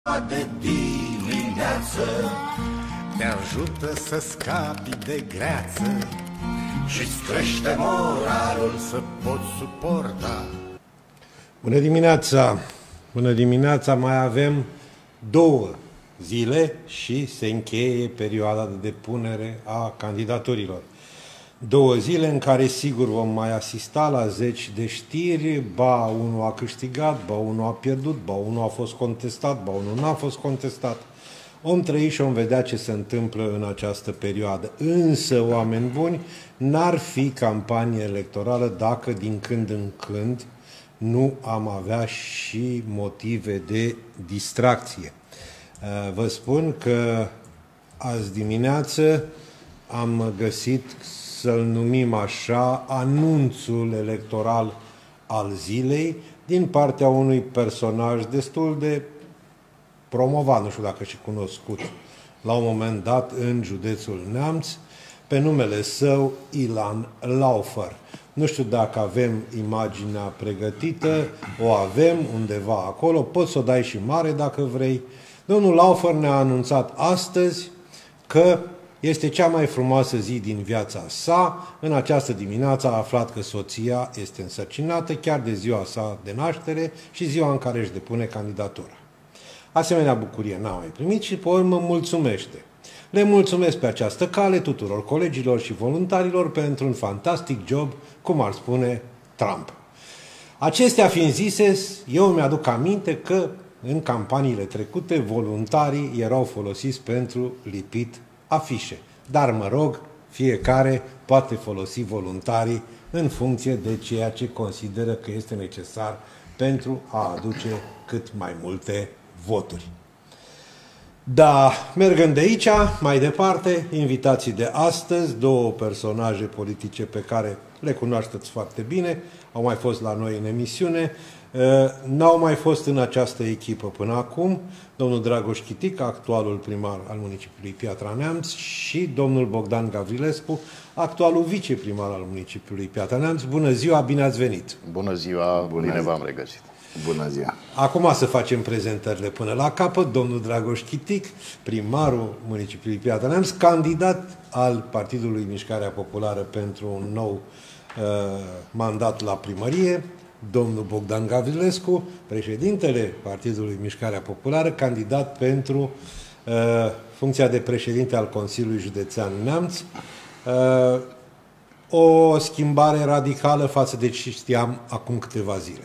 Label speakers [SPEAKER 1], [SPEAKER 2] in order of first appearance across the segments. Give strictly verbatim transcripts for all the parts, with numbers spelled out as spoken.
[SPEAKER 1] de dimineață te ajută să scapi de greață și-ți crește moralul să poți suporta.
[SPEAKER 2] Bună dimineața! Bună dimineața! Mai avem două zile și se încheie perioada de depunere a candidaturilor. Două zile în care sigur vom mai asista la zeci de știri, ba unul a câștigat, ba unul a pierdut, ba unul a fost contestat, ba unul n-a fost contestat. Om trăi și om vedea ce se întâmplă în această perioadă. Însă, oameni buni, n-ar fi campanie electorală dacă din când în când nu am avea și motive de distracție. Vă spun că azi dimineață am găsit, să-l numim așa, anunțul electoral al zilei din partea unui personaj destul de promovat, nu știu dacă și cunoscut, la un moment dat în județul Neamț, pe numele său Ilan Laufer. Nu știu dacă avem imaginea pregătită, o avem undeva acolo, poți să o dai și mare dacă vrei. Domnul Laufer ne-a anunțat astăzi că este cea mai frumoasă zi din viața sa. În această dimineață a aflat că soția este însărcinată chiar de ziua sa de naștere și ziua în care își depune candidatura. Asemenea bucurie n-a mai primit și pe urmă mulțumește. Le mulțumesc pe această cale tuturor colegilor și voluntarilor pentru un fantastic job, cum ar spune Trump. Acestea fiind zise, eu mi-aduc aminte că în campaniile trecute voluntarii erau folosiți pentru lipit afișe. Dar, mă rog, fiecare poate folosi voluntarii în funcție de ceea ce consideră că este necesar pentru a aduce cât mai multe voturi. Da, mergând de aici, mai departe, invitații de astăzi, două personaje politice pe care le cunoașteți foarte bine, au mai fost la noi în emisiune, n-au mai fost în această echipă până acum, domnul Dragoș Chitic, actualul primar al municipiului Piatra Neamț, și domnul Bogdan Gavrilescu, actualul viceprimar al municipiului Piatra Neamț. Bună ziua, bine ați venit!
[SPEAKER 3] Bună ziua, Bună bine v-am regăsit!
[SPEAKER 4] Bună ziua!
[SPEAKER 2] Acum să facem prezentările până la capăt. Domnul Dragoș Chitic, primarul municipiului Piatra Neamț, candidat al Partidului Mișcarea Populară pentru un nou uh, mandat la primărie. Domnul Bogdan Gavrilescu, președintele Partidului Mișcarea Populară, candidat pentru uh, funcția de președinte al Consiliului Județean Neamț. Uh, o schimbare radicală față de ce știam acum câteva zile.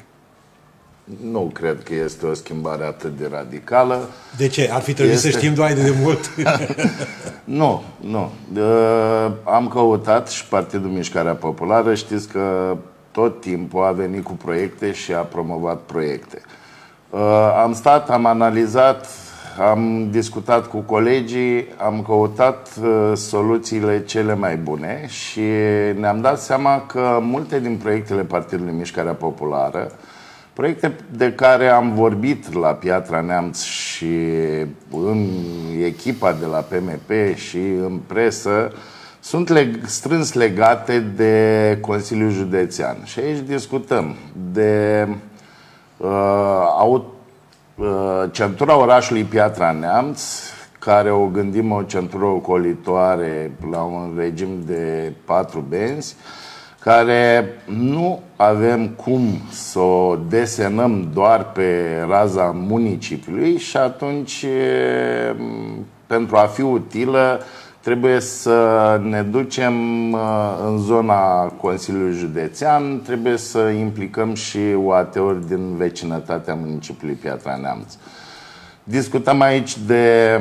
[SPEAKER 4] Nu cred că este o schimbare atât de radicală.
[SPEAKER 2] De ce? Ar fi trebuit este... să știm doar de mult?
[SPEAKER 4] Nu, nu. Uh, am căutat și Partidul Mișcarea Populară, știți că tot timpul a venit cu proiecte și a promovat proiecte. Uh, am stat, am analizat, am discutat cu colegii, am căutat uh, soluțiile cele mai bune și ne-am dat seama că multe din proiectele Partidului Mișcarea Populară, proiecte de care am vorbit la Piatra Neamț și în echipa de la P M P și în presă, sunt leg strâns legate de Consiliul Județean. Și aici discutăm de uh, aut uh, centura orașului Piatra Neamț, care o gândim o centură ocolitoare la un regim de patru benzi, care nu avem cum să o desenăm doar pe raza municipiului și atunci, pentru a fi utilă, trebuie să ne ducem în zona Consiliului Județean, trebuie să implicăm și U A T-uri din vecinătatea municipiului Piatra Neamț. Discutăm aici de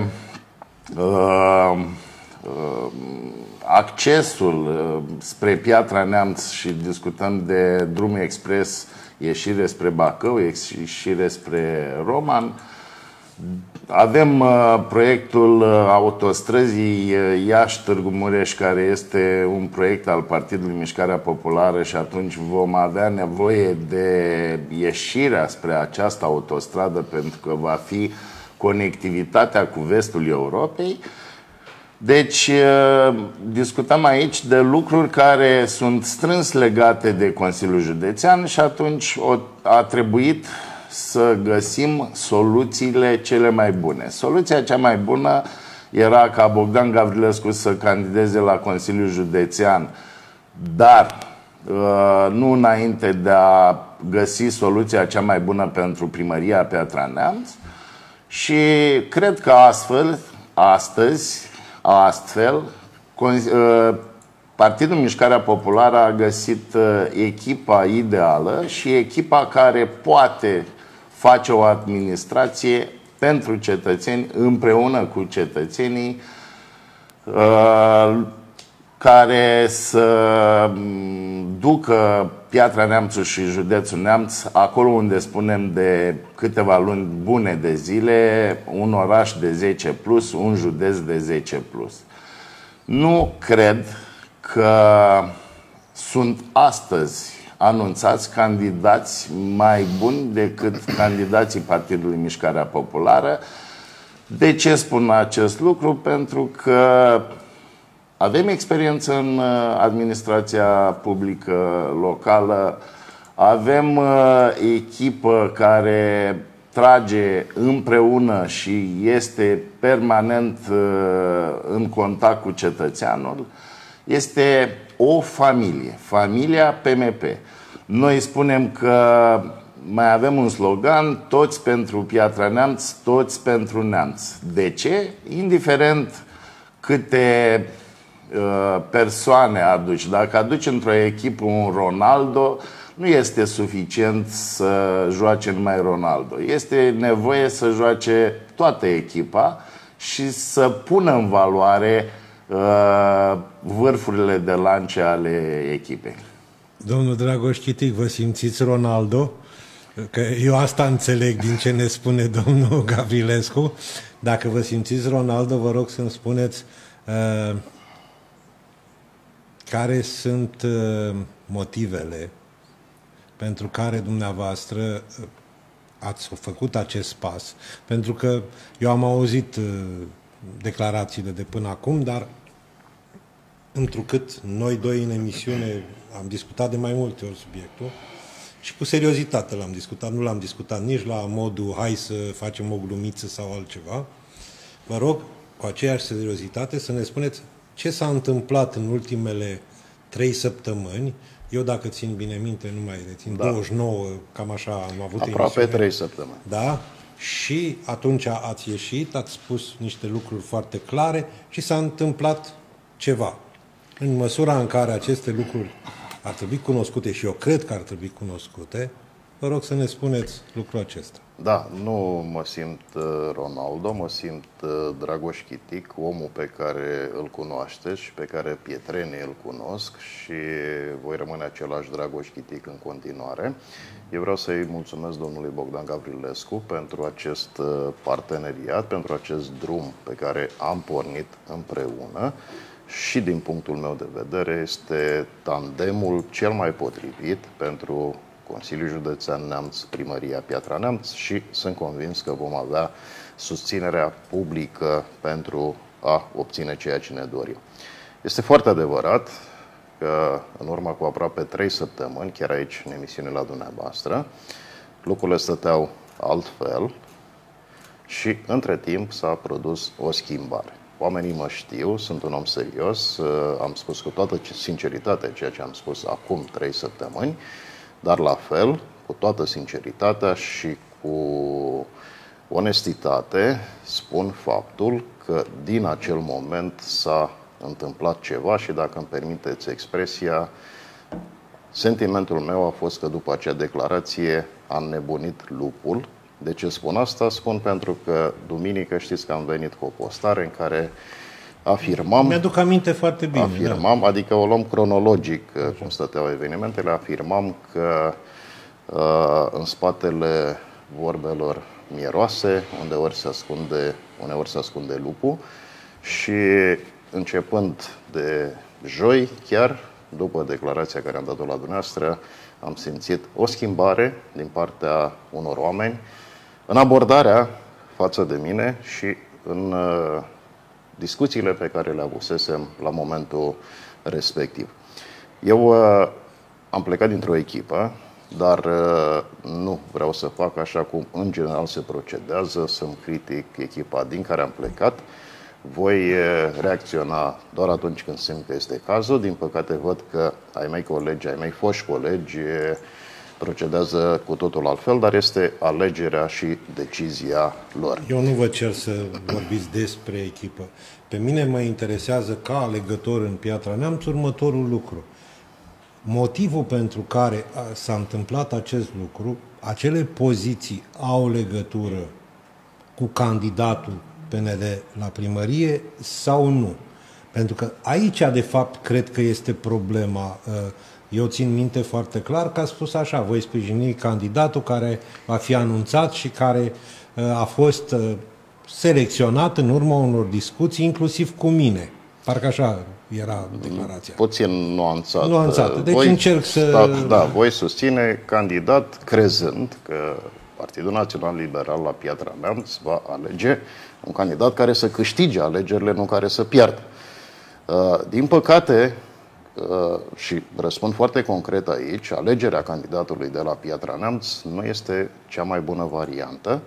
[SPEAKER 4] uh, uh, accesul spre Piatra Neamț și discutăm de drum expres, ieșire spre Bacău, ieșire spre Roman. Avem uh, proiectul autostrăzii Iași-Târgu Mureș, care este un proiect al Partidului Mișcarea Populară și atunci vom avea nevoie de ieșirea spre această autostradă pentru că va fi conectivitatea cu vestul Europei. Deci discutăm aici de lucruri care sunt strâns legate de Consiliul Județean și atunci a trebuit să găsim soluțiile cele mai bune. Soluția cea mai bună era ca Bogdan Gavrilescu să candideze la Consiliul Județean, dar nu înainte de a găsi soluția cea mai bună pentru primăria Piatra Neamț. Și cred că astfel, astăzi, astfel, Partidul Mișcarea Populară a găsit echipa ideală și echipa care poate face o administrație pentru cetățeni, împreună cu cetățenii, care să ducă Piatra Neamț și județul Neamț acolo unde spunem de câteva luni bune de zile, un oraș de zece plus, un județ de zece plus. Nu cred că sunt astăzi anunțați candidați mai buni decât candidații Partidului Mișcarea Populară. De ce spun acest lucru? Pentru că avem experiență în administrația publică locală, avem echipă care trage împreună și este permanent în contact cu cetățeanul. Este o familie, familia P M P. Noi spunem că mai avem un slogan, toți pentru Piatra Neamț, toți pentru Neamț. De ce? Indiferent câte persoane aduci. Dacă aduci într-o echipă un Ronaldo, nu este suficient să joace numai Ronaldo. Este nevoie să joace toată echipa și să pună în valoare uh, vârfurile de lance ale echipei.
[SPEAKER 2] Domnul Dragoș Chitic, vă simțiți Ronaldo? Că eu asta înțeleg din ce ne spune domnul Gavrilescu. Dacă vă simțiți Ronaldo, vă rog să-mi spuneți uh, care sunt uh, motivele pentru care dumneavoastră uh, ați făcut acest pas. Pentru că eu am auzit uh, declarațiile de până acum, dar întrucât noi doi în emisiune am discutat de mai multe ori subiectul și cu seriozitate l-am discutat, nu l-am discutat nici la modul hai să facem o glumiță sau altceva. Vă rog, cu aceeași seriozitate, să ne spuneți ce s-a întâmplat în ultimele trei săptămâni. Eu, dacă țin bine minte, nu mai rețin, da. douăzeci și nouă, cam așa am avut
[SPEAKER 3] aproape
[SPEAKER 2] emisiune.
[SPEAKER 3] trei săptămâni.
[SPEAKER 2] Da? Și atunci ați ieșit, ați spus niște lucruri foarte clare și s-a întâmplat ceva. În măsura în care aceste lucruri ar trebui cunoscute și eu cred că ar trebui cunoscute, vă rog să ne spuneți lucrul acesta.
[SPEAKER 3] Da, nu mă simt Ronaldo, mă simt Dragoș Chitic, omul pe care îl cunoașteți și pe care pietrenii îl cunosc și voi rămâne același Dragoș Chitic în continuare. Eu vreau să-i mulțumesc domnului Bogdan Gavrilescu pentru acest parteneriat, pentru acest drum pe care am pornit împreună și din punctul meu de vedere este tandemul cel mai potrivit pentru Consiliul Județean Neamț, Primăria Piatra Neamț și sunt convins că vom avea susținerea publică pentru a obține ceea ce ne dorim. Este foarte adevărat că în urmă cu aproape trei săptămâni, chiar aici în emisiune la dumneavoastră, lucrurile stăteau altfel și între timp s-a produs o schimbare. Oamenii mă știu, sunt un om serios, am spus cu toată sinceritatea ceea ce am spus acum trei săptămâni, dar la fel, cu toată sinceritatea și cu onestitate, spun faptul că din acel moment s-a întâmplat ceva și, dacă îmi permiteți expresia, sentimentul meu a fost că după acea declarație a înnebunit lupul. De ce spun asta? Spun pentru că duminică știți că am venit cu o postare în care afirmam...
[SPEAKER 2] Mi-aduc aminte foarte bine.
[SPEAKER 3] Afirmam,
[SPEAKER 2] da.
[SPEAKER 3] Adică o luăm cronologic, așa, cum stăteau evenimentele, afirmam că uh, în spatele vorbelor mieroase, undeori se ascunde, uneori se ascunde lupul și începând de joi, chiar după declarația care am dat-o la dumneavoastră, am simțit o schimbare din partea unor oameni în abordarea față de mine și în uh, discuțiile pe care le avusesem la momentul respectiv. Eu uh, am plecat dintr-o echipă dar nu vreau să fac așa cum în general se procedează, să-mi critic echipa din care am plecat. Voi reacționa doar atunci când simt că este cazul. Din păcate văd că ai mei colegi, ai mei foști colegi procedează cu totul altfel, dar este alegerea și decizia lor.
[SPEAKER 2] Eu nu vă cer să vorbiți despre echipă. Pe mine mă interesează ca alegător în Piatra Neamț următorul lucru. Motivul pentru care s-a întâmplat acest lucru, acele poziții au legătură cu candidatul P N L la primărie sau nu? Pentru că aici, de fapt, cred că este problema. Eu țin minte foarte clar că a spus așa, voi sprijini candidatul care va fi anunțat și care a fost selecționat în urma unor discuții, inclusiv cu mine. Parcă așa era declarația.
[SPEAKER 3] Puțin nuanțat.
[SPEAKER 2] Nuanțată. Deci
[SPEAKER 3] voi
[SPEAKER 2] încerc să...
[SPEAKER 3] Sta, da, voi susține candidat crezând că Partidul Național Liberal la Piatra Neamț va alege un candidat care să câștige alegerile, nu care să piardă. Din păcate, și răspund foarte concret aici, alegerea candidatului de la Piatra Neamț nu este cea mai bună variantă.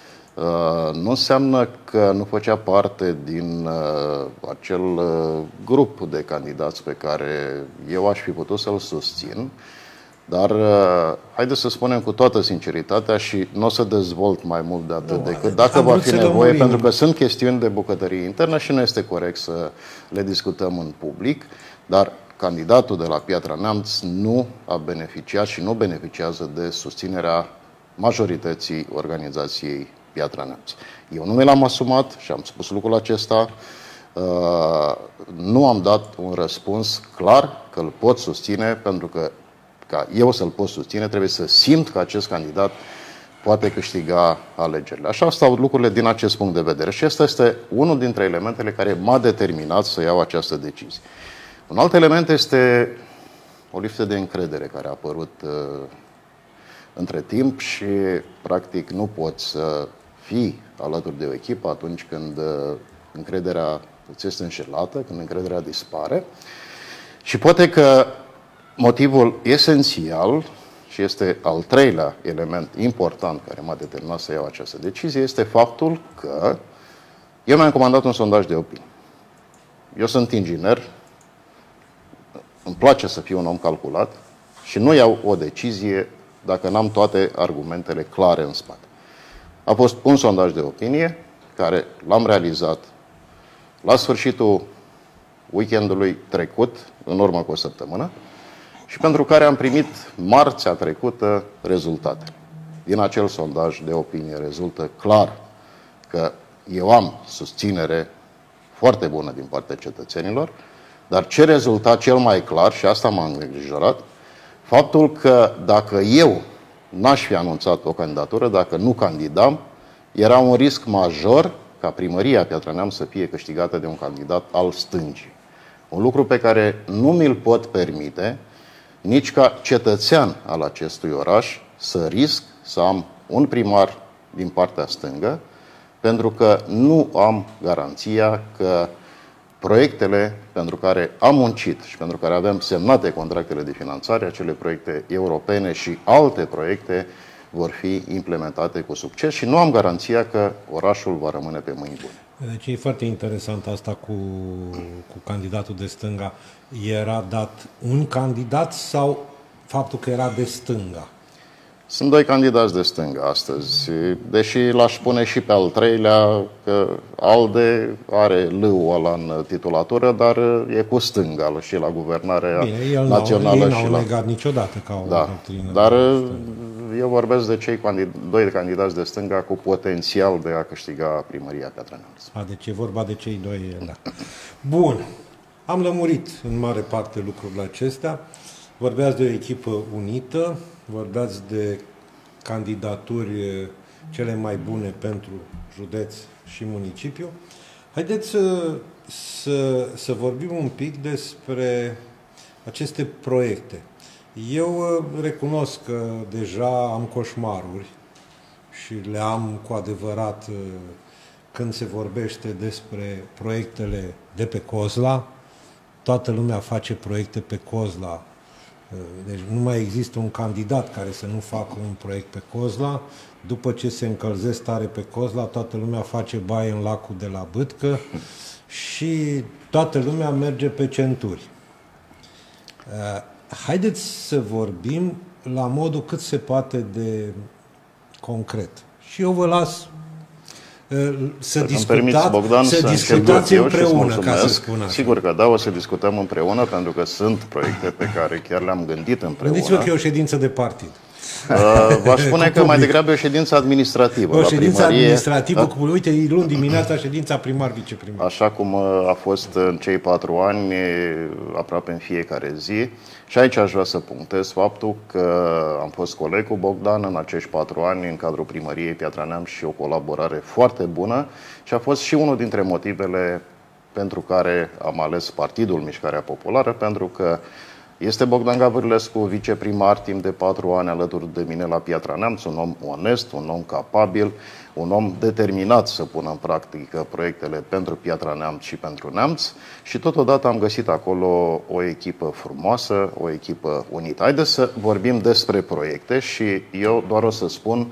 [SPEAKER 3] Nu înseamnă că nu făcea parte din acel grup de candidați pe care eu aș fi putut să-l susțin, dar haideți să spunem cu toată sinceritatea și nu o să dezvolt mai mult de atât, no, decât dacă va fi nevoie, pentru că sunt chestiuni de bucătărie internă și nu este corect să le discutăm în public, dar candidatul de la Piatra Neamț nu a beneficiat și nu beneficiază de susținerea majorității organizației Piatra Neamț. Eu nu mi l-am asumat și am spus lucrul acesta. Uh, nu am dat un răspuns clar că îl pot susține, pentru că ca eu să-l pot susține trebuie să simt că acest candidat poate câștiga alegerile. Așa stau lucrurile din acest punct de vedere și ăsta este unul dintre elementele care m-a determinat să iau această decizie. Un alt element este o lipsă de încredere care a apărut uh, între timp și practic nu poți să fii alături de o echipă atunci când uh, încrederea îți este înșelată, când încrederea dispare. Și poate că motivul esențial și este al treilea element important care m-a determinat să iau această decizie este faptul că eu mi-am comandat un sondaj de opinie. Eu sunt inginer, îmi place să fiu un om calculat și nu iau o decizie dacă n-am toate argumentele clare în spate. A fost un sondaj de opinie care l-am realizat la sfârșitul weekendului trecut, în urmă cu o săptămână, și pentru care am primit marțea trecută rezultate. Din acel sondaj de opinie rezultă clar că eu am susținere foarte bună din partea cetățenilor, dar ce rezulta cel mai clar, și asta m-a îngrijorat, faptul că dacă eu n-aș fi anunțat o candidatură, dacă nu candidam, era un risc major ca primăria Piatra Neamț să fie câștigată de un candidat al stângii. Un lucru pe care nu mi-l pot permite nici ca cetățean al acestui oraș să risc să am un primar din partea stângă, pentru că nu am garanția că proiectele pentru care am muncit și pentru care avem semnate contractele de finanțare, acele proiecte europene și alte proiecte vor fi implementate cu succes și nu am garanția că orașul va rămâne pe mâini bune.
[SPEAKER 2] Deci e foarte interesant asta cu, cu candidatul de stânga. Era dat un candidat sau faptul că era de stânga?
[SPEAKER 3] Sunt doi candidați de stânga astăzi, deși l-aș pune și pe al treilea, că ALDE are lâul ăla în titulatură, dar e cu stânga și la guvernarea
[SPEAKER 2] Bine, el
[SPEAKER 3] națională.
[SPEAKER 2] Ei
[SPEAKER 3] și
[SPEAKER 2] n-au
[SPEAKER 3] la...
[SPEAKER 2] negat niciodată ca o
[SPEAKER 3] da,
[SPEAKER 2] doctrină.
[SPEAKER 3] dar eu vorbesc de cei candid- doi candidați de stânga cu potențial de a câștiga primăria Piatra Neamț.
[SPEAKER 2] A, deci e vorba de cei doi, da. Bun. Am lămurit în mare parte lucrurile acestea. Vorbeați de o echipă unită, vorbeați de candidaturi cele mai bune pentru județ și municipiu. Haideți să, să, să vorbim un pic despre aceste proiecte. Eu recunosc că deja am coșmaruri și le am cu adevărat când se vorbește despre proiectele de pe Cozla. Toată lumea face proiecte pe Cozla Deci nu mai există un candidat care să nu facă un proiect pe Cozla. După ce se încălzesc tare pe Cozla, toată lumea face baie în lacul de la Bâtcă și toată lumea merge pe centuri. Haideți să vorbim la modul cât se poate de concret. Și eu vă las să discutați,
[SPEAKER 3] Bogdan,
[SPEAKER 2] să
[SPEAKER 3] să
[SPEAKER 2] discutați împreună, ca să spun așa.
[SPEAKER 3] Sigur că da, o să discutăm împreună, pentru că sunt proiecte pe care chiar le-am gândit împreună.
[SPEAKER 2] Gândiți-vă că e o ședință de partid.
[SPEAKER 3] Uh, V-aș spune că mai degrabă e o ședință administrativă.
[SPEAKER 2] O ședință
[SPEAKER 3] la primărie,
[SPEAKER 2] administrativă, cu, uite, luni dimineața ședința primar-viceprimar.
[SPEAKER 3] Așa cum a fost în cei patru ani, aproape în fiecare zi. Și aici aș vrea să punctez faptul că am fost coleg cu Bogdan în acești patru ani în cadrul primăriei Piatra Neamț și o colaborare foarte bună și a fost și unul dintre motivele pentru care am ales Partidul Mișcarea Populară, pentru că este Bogdan Gavrilescu, viceprimar timp de patru ani alături de mine la Piatra Neamț, un om onest, un om capabil, un om determinat să pună în practică proiectele pentru Piatra Neamț și pentru Neamț și totodată am găsit acolo o echipă frumoasă, o echipă unită. Haideți să vorbim despre proiecte și eu doar o să spun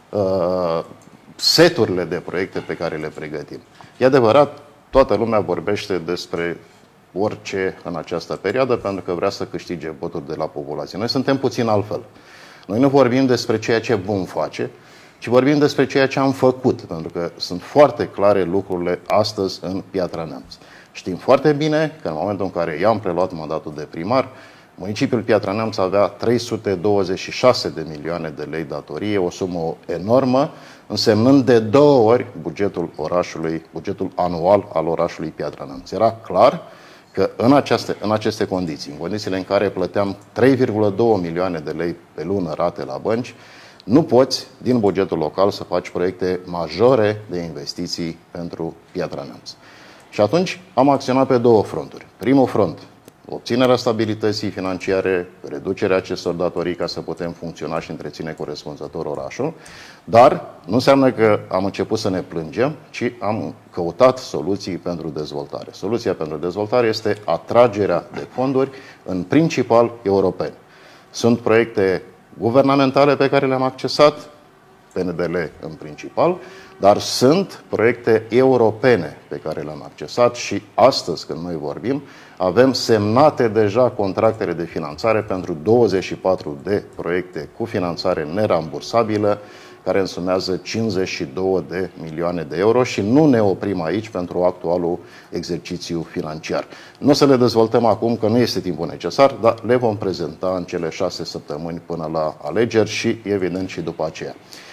[SPEAKER 3] uh, seturile de proiecte pe care le pregătim. E adevărat, toată lumea vorbește despre orice în această perioadă pentru că vrea să câștige voturi de la populație. Noi suntem puțin altfel. Noi nu vorbim despre ceea ce vom face, ci vorbim despre ceea ce am făcut, pentru că sunt foarte clare lucrurile astăzi în Piatra Neamț. Știm foarte bine că în momentul în care eu am preluat mandatul de primar, municipiul Piatra Neamț avea trei sute douăzeci și șase de milioane de lei datorie, o sumă enormă, însemnând de două ori bugetul orașului, bugetul anual al orașului Piatra Neamț. Era clar că în aceste, în aceste condiții, în condițiile în care plăteam trei virgulă doi milioane de lei pe lună rate la bănci, nu poți, din bugetul local, să faci proiecte majore de investiții pentru Piatra Neamț. Și atunci am acționat pe două fronturi. Primul front, obținerea stabilității financiare, reducerea acestor datorii ca să putem funcționa și întreține corespunzător orașul, dar nu înseamnă că am început să ne plângem, ci am căutat soluții pentru dezvoltare. Soluția pentru dezvoltare este atragerea de fonduri, în principal europene. Sunt proiecte guvernamentale pe care le-am accesat, P N D L în principal, dar sunt proiecte europene pe care le-am accesat și astăzi, când noi vorbim, avem semnate deja contractele de finanțare pentru douăzeci și patru de proiecte cu finanțare nerambursabilă, care însumează cincizeci și două de milioane de euro și nu ne oprim aici pentru actualul exercițiu financiar. Nu o să le dezvoltăm acum, că nu este timpul necesar, dar le vom prezenta în cele șase săptămâni până la alegeri și, evident, și după aceea.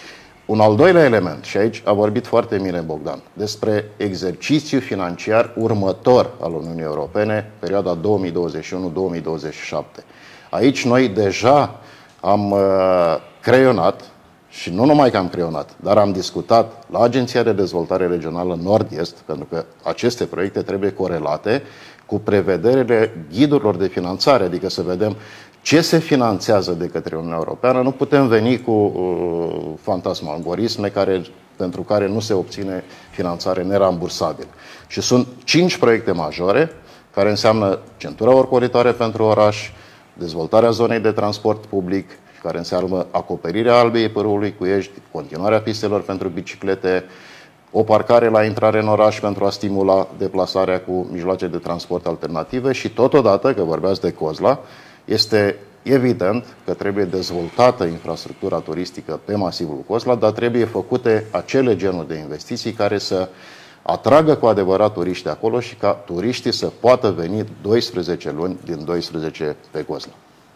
[SPEAKER 3] Un al doilea element, și aici a vorbit foarte bine Bogdan, despre exercițiul financiar următor al Uniunii Europene, perioada două mii douăzeci și unu două mii douăzeci și șapte. Aici noi deja am uh, creionat, și nu numai că am creionat, dar am discutat la Agenția de Dezvoltare Regională Nord-Est, pentru că aceste proiecte trebuie corelate cu prevederile ghidurilor de finanțare, adică să vedem ce se finanțează de către Uniunea Europeană. Nu putem veni cu uh, fantasmagorisme care, pentru care nu se obține finanțare nerambursabilă. Și sunt cinci proiecte majore, care înseamnă centura orcolitoare pentru oraș, dezvoltarea zonei de transport public, care înseamnă acoperirea Albei Pârâului cu Ești, continuarea pistelor pentru biciclete, o parcare la intrare în oraș pentru a stimula deplasarea cu mijloace de transport alternative și totodată, că vorbeați de Cozla, este evident că trebuie dezvoltată infrastructura turistică pe masivul Cozla, dar trebuie făcute acele genuri de investiții care să atragă cu adevărat turiști acolo și ca turiștii să poată veni doisprezece luni din doisprezece pe Cozla.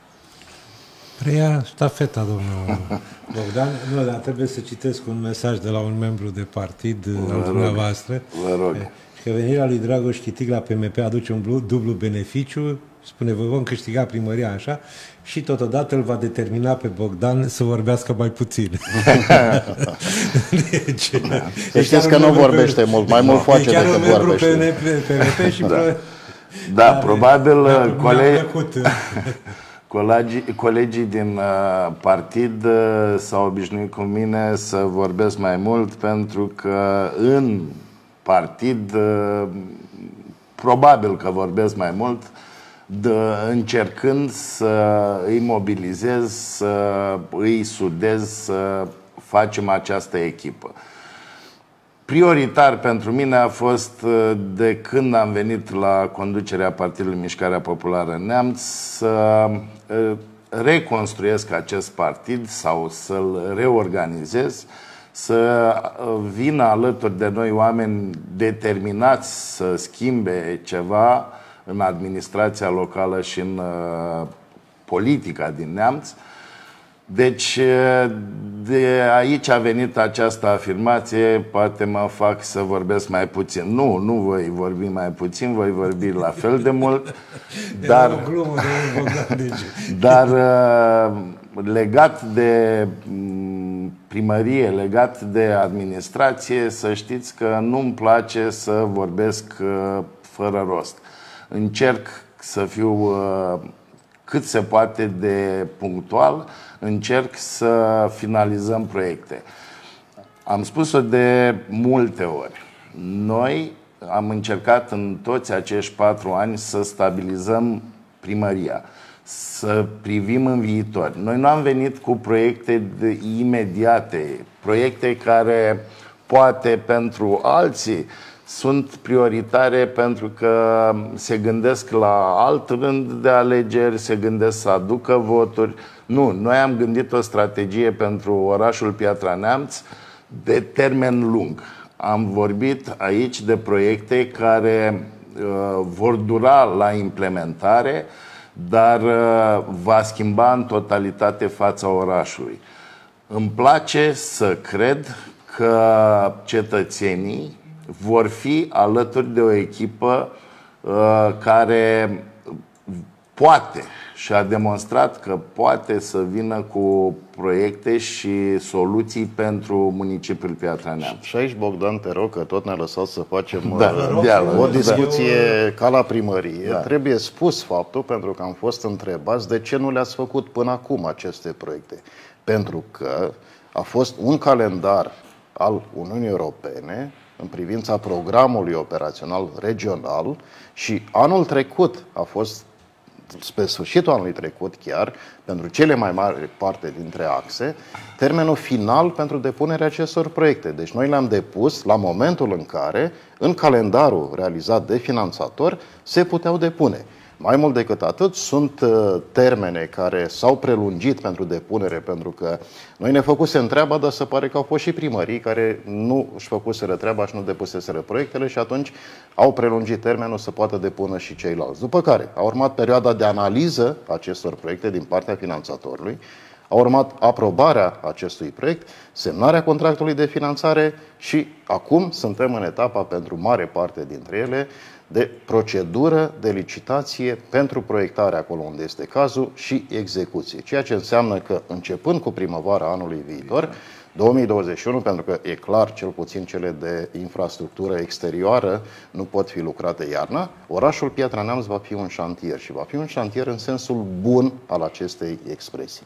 [SPEAKER 2] Preia ștafeta, domnul Bogdan. Nu, dar trebuie să citesc un mesaj de la un membru de partid vă al dumneavoastră.
[SPEAKER 4] Vă rog.
[SPEAKER 2] Și că venirea lui Dragoș Chitic la P M P aduce un dublu beneficiu, spune, vă vom câștiga primăria așa și totodată îl va determina pe Bogdan să vorbească mai puțin. Deci,
[SPEAKER 3] să știți că nu vorbește pe... mult, mai mult face decât vorbește.
[SPEAKER 2] P M P și
[SPEAKER 4] da.
[SPEAKER 2] Pro...
[SPEAKER 4] Da, probabil colegi... Colegii, colegii din uh, partid uh, s-au obișnuit cu mine să vorbesc mai mult pentru că în partid uh, probabil că vorbesc mai mult. de, încercând să îi mobilizez, să îi sudez, să facem această echipă. Prioritar pentru mine a fost, de când am venit la conducerea Partidului Mișcarea Populară Neamț, să reconstruiesc acest partid sau să-l reorganizez, să vină alături de noi oameni determinați să schimbe ceva în administrația locală și în politica din Neamț. Deci, de aici a venit această afirmație, poate mă fac să vorbesc mai puțin. Nu, nu voi vorbi mai puțin, voi vorbi la fel de mult. Dar,
[SPEAKER 2] o glumă de Bogdan,
[SPEAKER 4] dar legat de primărie, legat de administrație, să știți că nu-mi place să vorbesc fără rost. Încerc să fiu cât se poate de punctual, încerc să finalizăm proiecte. Am spus-o de multe ori. Noi am încercat în toți acești patru ani să stabilizăm primăria, să privim în viitor. Noi nu am venit cu proiecte de imediate, proiecte care poate pentru alții sunt prioritare pentru că se gândesc la alt rând de alegeri, se gândesc să aducă voturi. Nu, noi am gândit o strategie pentru orașul Piatra Neamț de termen lung. Am vorbit aici de proiecte care uh, vor dura la implementare, dar uh, va schimba în totalitate fața orașului. Îmi place să cred că cetățenii vor fi alături de o echipă uh, care poate și a demonstrat că poate să vină cu proiecte și soluții pentru municipiul Piatra Neamț.
[SPEAKER 3] Și aici, Bogdan, te rog, că tot ne-a lăsat să facem
[SPEAKER 4] da,
[SPEAKER 3] uh, o discuție da. ca la primărie.
[SPEAKER 4] Da.
[SPEAKER 3] Trebuie spus faptul, pentru că am fost întrebați de ce nu le-ați făcut până acum aceste proiecte. Pentru că a fost un calendar al Uniunii Europene în privința programului operațional regional și anul trecut a fost, spre sfârșitul anului trecut chiar, pentru cele mai mari parte dintre axe, termenul final pentru depunerea acestor proiecte. Deci noi le-am depus la momentul în care, în calendarul realizat de finanțator, se puteau depune. Mai mult decât atât, sunt termene care s-au prelungit pentru depunere, pentru că noi ne făcusem treaba, dar se pare că au fost și primării care nu își făcuseră treaba și nu depuseseră proiectele și atunci au prelungit termenul să poată depună și ceilalți. După care a urmat perioada de analiză a acestor proiecte din partea finanțatorului, a urmat aprobarea acestui proiect, semnarea contractului de finanțare și acum suntem în etapa, pentru mare parte dintre ele, de procedură de licitație pentru proiectare acolo unde este cazul și execuție. Ceea ce înseamnă că începând cu primăvara anului viitor, două mii douăzeci și unu, pentru că e clar, cel puțin cele de infrastructură exterioară nu pot fi lucrate iarna, orașul Piatra Neamț va fi un șantier și va fi un șantier în sensul bun al acestei expresii.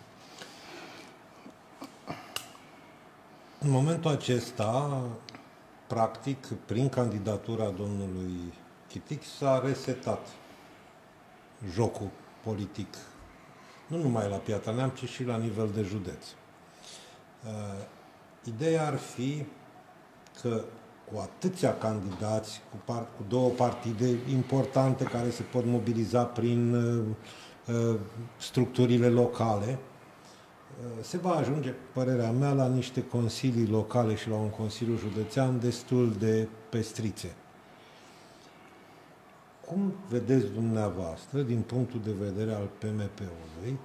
[SPEAKER 2] În momentul acesta, practic, prin candidatura domnului Chitic s-a resetat jocul politic, nu numai la Piatra Neamț, ci și la nivel de județ. Uh, ideea ar fi că cu atâția candidați, cu, par, cu două partide importante care se pot mobiliza prin uh, uh, structurile locale, uh, se va ajunge, părerea mea, la niște consilii locale și la un consiliu județean destul de pestrițe. Cum vedeți dumneavoastră, din punctul de vedere al P M P-ului,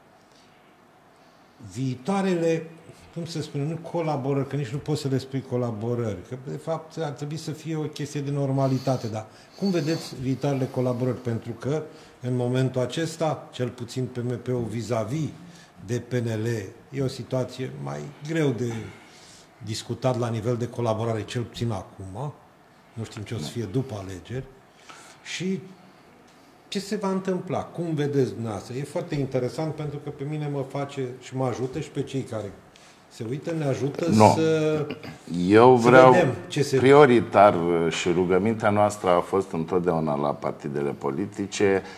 [SPEAKER 2] viitoarele, cum să spun, nu colaborări, că nici nu poți să le spui colaborări, că de fapt ar trebui să fie o chestie de normalitate, dar cum vedeți viitoarele colaborări? Pentru că în momentul acesta, cel puțin P M P-ul vis-a-vis de P N L, e o situație mai greu de discutat la nivel de colaborare, cel puțin acum, nu știm ce o să fie după alegeri. Și ce se va întâmpla? Cum vedeți dumneavoastră? E foarte interesant pentru că pe mine mă face și mă ajută și pe cei care se uită, ne ajută
[SPEAKER 4] no.
[SPEAKER 2] să
[SPEAKER 4] Eu vreau,
[SPEAKER 2] să vedem ce se...
[SPEAKER 4] prioritar și rugămintea noastră a fost întotdeauna la partidele politice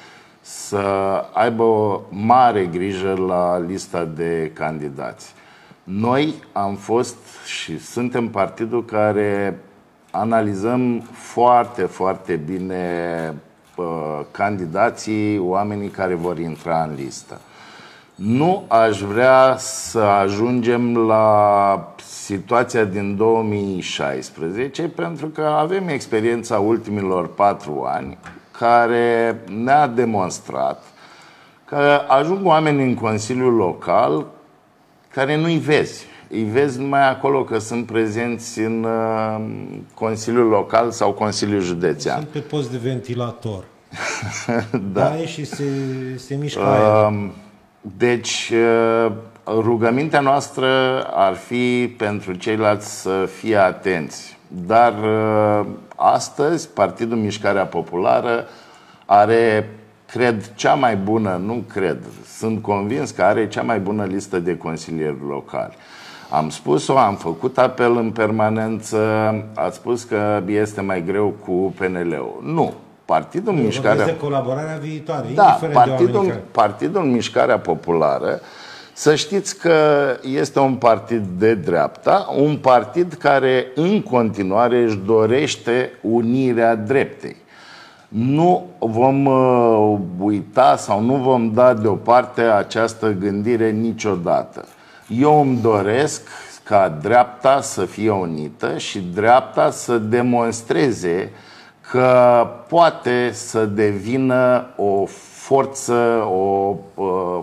[SPEAKER 4] să aibă o mare grijă la lista de candidați. Noi am fost și suntem partidul care analizăm foarte, foarte bine uh, candidații, oamenii care vor intra în listă. Nu aș vrea să ajungem la situația din două mii șaisprezece, pentru că avem experiența ultimilor patru ani care ne-a demonstrat că ajung oameni în Consiliul Local care nu-i vezi. Îi vezi numai acolo că sunt prezenți în uh, Consiliul Local sau Consiliul Județean.
[SPEAKER 2] Sunt pe post de ventilator.
[SPEAKER 4] Da.
[SPEAKER 2] Baie și se, se mișcă aer.
[SPEAKER 4] Uh, deci, uh, rugămintea noastră ar fi pentru ceilalți să fie atenți. Dar uh, astăzi, Partidul Mișcarea Populară are, cred, cea mai bună, nu cred, sunt convins că are cea mai bună listă de consilieri locali. Am spus-o, am făcut apel în permanență, ați spus că este mai greu cu P N L-ul. Nu. Partidul
[SPEAKER 2] nu,
[SPEAKER 4] Mișcarea...
[SPEAKER 2] Este colaborarea viitoare,
[SPEAKER 4] da, partidul,
[SPEAKER 2] de care...
[SPEAKER 4] partidul Mișcarea Populară, să știți că este un partid de dreapta, un partid care în continuare își dorește unirea dreptei. Nu vom uh, uita sau nu vom da deoparte această gândire niciodată. Eu îmi doresc ca dreapta să fie unită și dreapta să demonstreze că poate să devină o forță, o uh,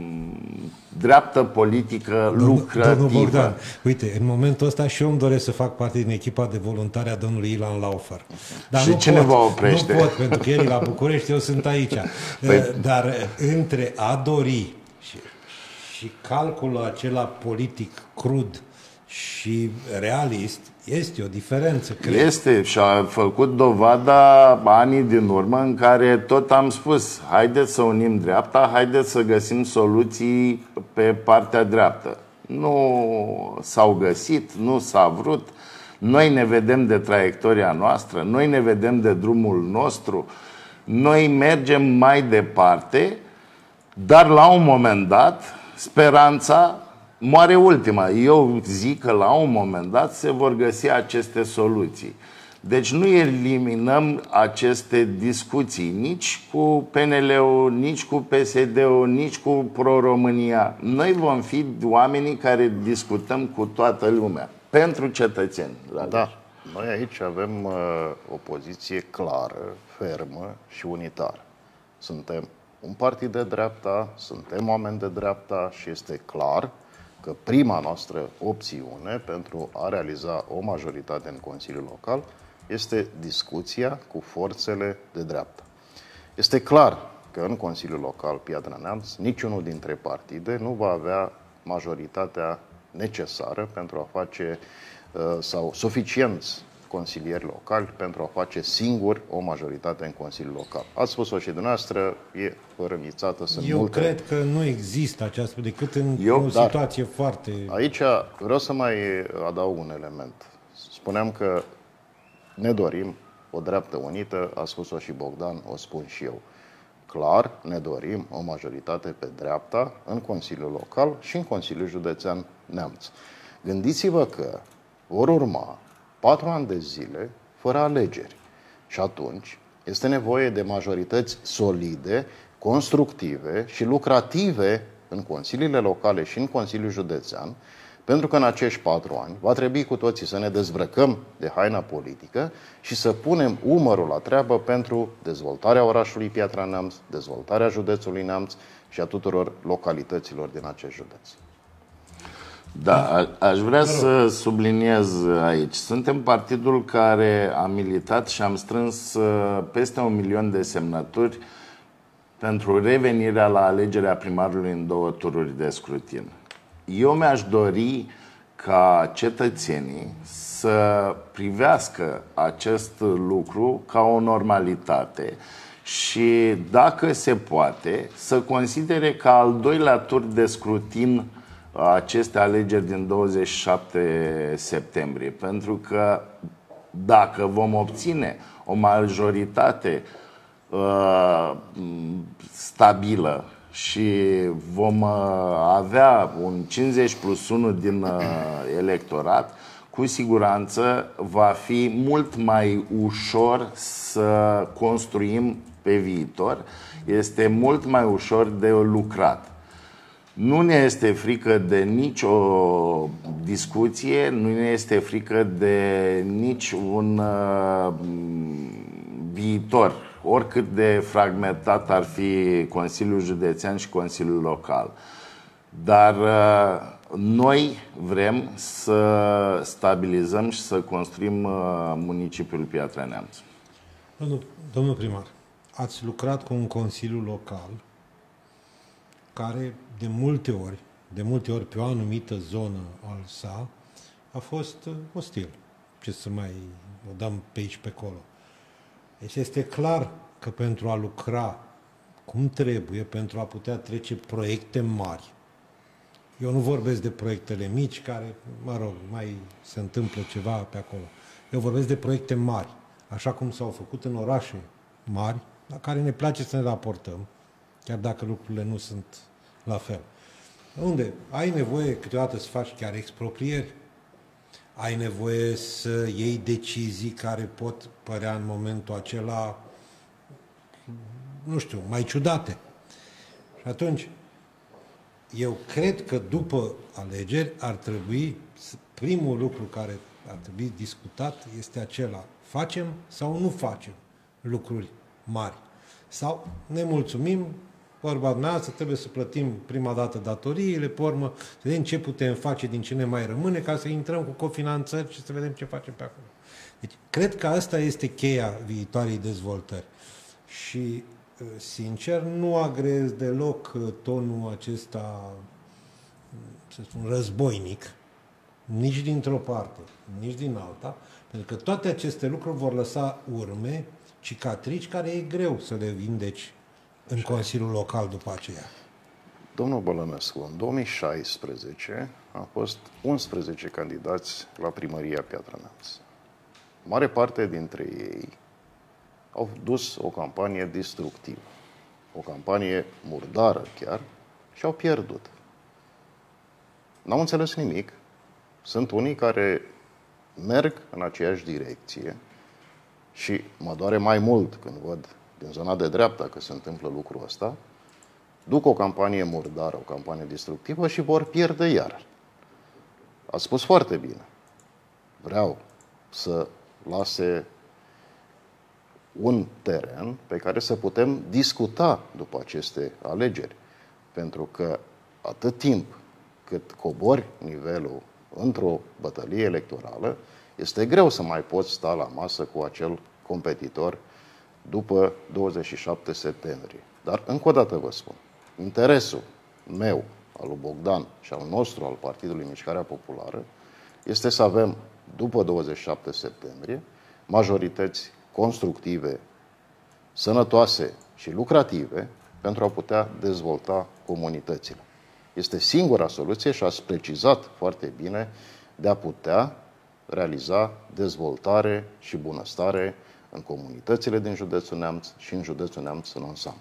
[SPEAKER 4] dreaptă politică lucrativă. Domnul Bogdan,
[SPEAKER 2] uite, în momentul ăsta și eu îmi doresc să fac parte din echipa de voluntari a domnului Ilan Laufer.
[SPEAKER 4] Dar și nu cine pot, vă oprește?
[SPEAKER 2] Nu pot, pentru că el e la București, eu sunt aici. Păi... Dar între a dori și, și calculul acela politic crud și realist, este o diferență, cred.
[SPEAKER 4] Este și a făcut dovada anii din urmă în care tot am spus, haideți să unim dreapta, haideți să găsim soluții pe partea dreaptă. Nu s-au găsit, nu s-a vrut. Noi ne vedem de traiectoria noastră, noi ne vedem de drumul nostru, noi mergem mai departe, dar la un moment dat, speranța moare ultima. Eu zic că la un moment dat se vor găsi aceste soluții. Deci nu eliminăm aceste discuții nici cu P N L-ul, nici cu P S D-ul, nici cu Pro-România. Noi vom fi oamenii care discutăm cu toată lumea, pentru cetățeni.
[SPEAKER 3] Da, noi aici avem uh, o poziție clară, fermă și unitară. Suntem un partid de dreapta, suntem oameni de dreapta și este clar că prima noastră opțiune pentru a realiza o majoritate în Consiliul Local este discuția cu forțele de dreapta. Este clar că în Consiliul Local Piatra Neamț niciunul dintre partide nu va avea majoritatea necesară pentru a face sau suficienți consilieri locali pentru a face singur o majoritate în Consiliul Local. Ați spus-o și dumneavoastră, e fărâmițată, sunt
[SPEAKER 2] Eu
[SPEAKER 3] multe...
[SPEAKER 2] cred că nu există această, decât în
[SPEAKER 3] Eu,
[SPEAKER 2] o situație foarte...
[SPEAKER 3] Aici vreau să mai adaug un element. Spuneam că ne dorim o dreaptă unită, a spus-o și Bogdan, o spun și eu. Clar, ne dorim o majoritate pe dreapta în Consiliul Local și în Consiliul Județean Neamț. Gândiți-vă că vor urma patru ani de zile fără alegeri. Și atunci este nevoie de majorități solide, constructive și lucrative în consiliile locale și în Consiliul Județean, pentru că în acești patru ani va trebui cu toții să ne dezbrăcăm de haina politică și să punem umărul la treabă pentru dezvoltarea orașului Piatra Neamț, dezvoltarea județului Neamț și a tuturor localităților din acest județ.
[SPEAKER 4] Da, aș vrea să subliniez aici. Suntem partidul care a militat și am strâns peste un milion de semnături pentru revenirea la alegerea primarului în două tururi de scrutin. Eu mi-aș dori ca cetățenii să privească acest lucru ca o normalitate și, dacă se poate, să considere ca al doilea tur de scrutin aceste alegeri din douăzeci și șapte septembrie. Pentru că dacă vom obține o majoritate uh, stabilă și vom uh, avea un cincizeci plus unu din uh, electorat, cu siguranță va fi mult mai ușor să construim pe viitor. Este mult mai ușor de lucrat. Nu ne este frică de nicio discuție, nu ne este frică de nici un uh, viitor, oricât de fragmentat ar fi Consiliul Județean și Consiliul Local. Dar uh, noi vrem să stabilizăm și să construim uh, municipiul Piatra Neamț.
[SPEAKER 2] Domnul, domnul primar, ați lucrat cu un Consiliu Local care de multe ori, de multe ori pe o anumită zonă al sa, a fost ostil. Ce să mai o dăm pe aici, pe acolo. Deci este clar că pentru a lucra cum trebuie, pentru a putea trece proiecte mari, eu nu vorbesc de proiectele mici, care, mă rog, mai se întâmplă ceva pe acolo. Eu vorbesc de proiecte mari, așa cum s-au făcut în orașe mari, la care ne place să ne raportăm, chiar dacă lucrurile nu sunt la fel. Unde ai nevoie câteodată să faci chiar exproprieri, ai nevoie să iei decizii care pot părea în momentul acela, nu știu, mai ciudate. Și atunci, eu cred că după alegeri ar trebui, primul lucru care ar trebui discutat este acela, facem sau nu facem lucruri mari. Sau ne mulțumim, vorba dumneavoastră, trebuie să plătim prima dată datoriile, pe urmă să vedem ce putem face din ce ne mai rămâne, ca să intrăm cu cofinanțări și să vedem ce facem pe acolo. Deci, cred că asta este cheia viitoarei dezvoltări. Și, sincer, nu agreez deloc tonul acesta, să spun, războinic, nici dintr-o parte, nici din alta, pentru că toate aceste lucruri vor lăsa urme, cicatrici, care e greu să le vindeci în Consiliul Local după aceea.
[SPEAKER 3] Domnul Bălănescu, în două mii șaisprezece a fost unsprezece candidați la primăria Piatra Neamț. Mare parte dintre ei au dus o campanie destructivă, o campanie murdară chiar, și au pierdut. N-au înțeles nimic. Sunt unii care merg în aceeași direcție și mă doare mai mult când văd din zona de dreapta că se întâmplă lucrul ăsta, duc o campanie murdară, o campanie destructivă și vor pierde iar. Ați spus foarte bine. Vreau să lase un teren pe care să putem discuta după aceste alegeri. Pentru că atât timp cât cobori nivelul într-o bătălie electorală, este greu să mai poți sta la masă cu acel competitor după douăzeci și șapte septembrie. Dar, încă o dată vă spun, interesul meu, al lui Bogdan și al nostru, al Partidului Mișcarea Populară, este să avem, după douăzeci și șapte septembrie, majorități constructive, sănătoase și lucrative pentru a putea dezvolta comunitățile. Este singura soluție, și ați precizat foarte bine, de a putea realiza dezvoltare și bunăstare în comunitățile din județul Neamț și în județul Neamț în ansamblu.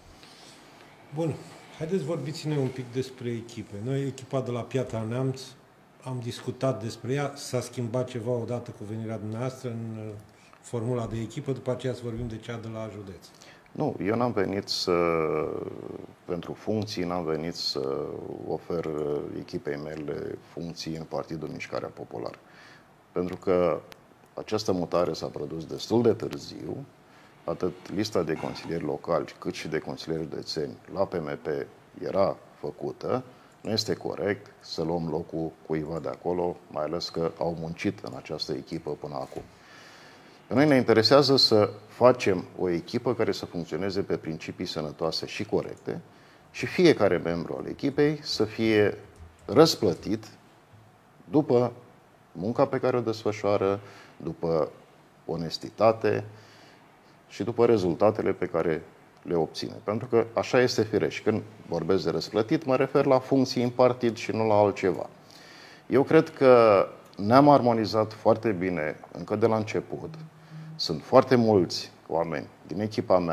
[SPEAKER 2] Bun. Haideți vorbiți-ne un pic despre echipe. Noi, echipa de la Piatra Neamț, am discutat despre ea, s-a schimbat ceva odată cu venirea dumneavoastră în formula de echipă, după aceea să vorbim de cea de la județ.
[SPEAKER 3] Nu, eu n-am venit să, pentru funcții, n-am venit să ofer echipei mele funcții în Partidul Mișcarea Populară. Pentru că această mutare s-a produs destul de târziu, atât lista de consilieri locali cât și de consilieri județeni la P M P era făcută. Nu este corect să luăm locul cuiva de acolo, mai ales că au muncit în această echipă până acum. Pe noi ne interesează să facem o echipă care să funcționeze pe principii sănătoase și corecte și fiecare membru al echipei să fie răsplătit după munca pe care o desfășoară, după onestitate și după rezultatele pe care le obține. Pentru că așa este firesc. Când vorbesc de răsplătit, mă refer la funcții în partid și nu la altceva. Eu cred că ne-am armonizat foarte bine încă de la început. Sunt foarte mulți oameni din echipa mea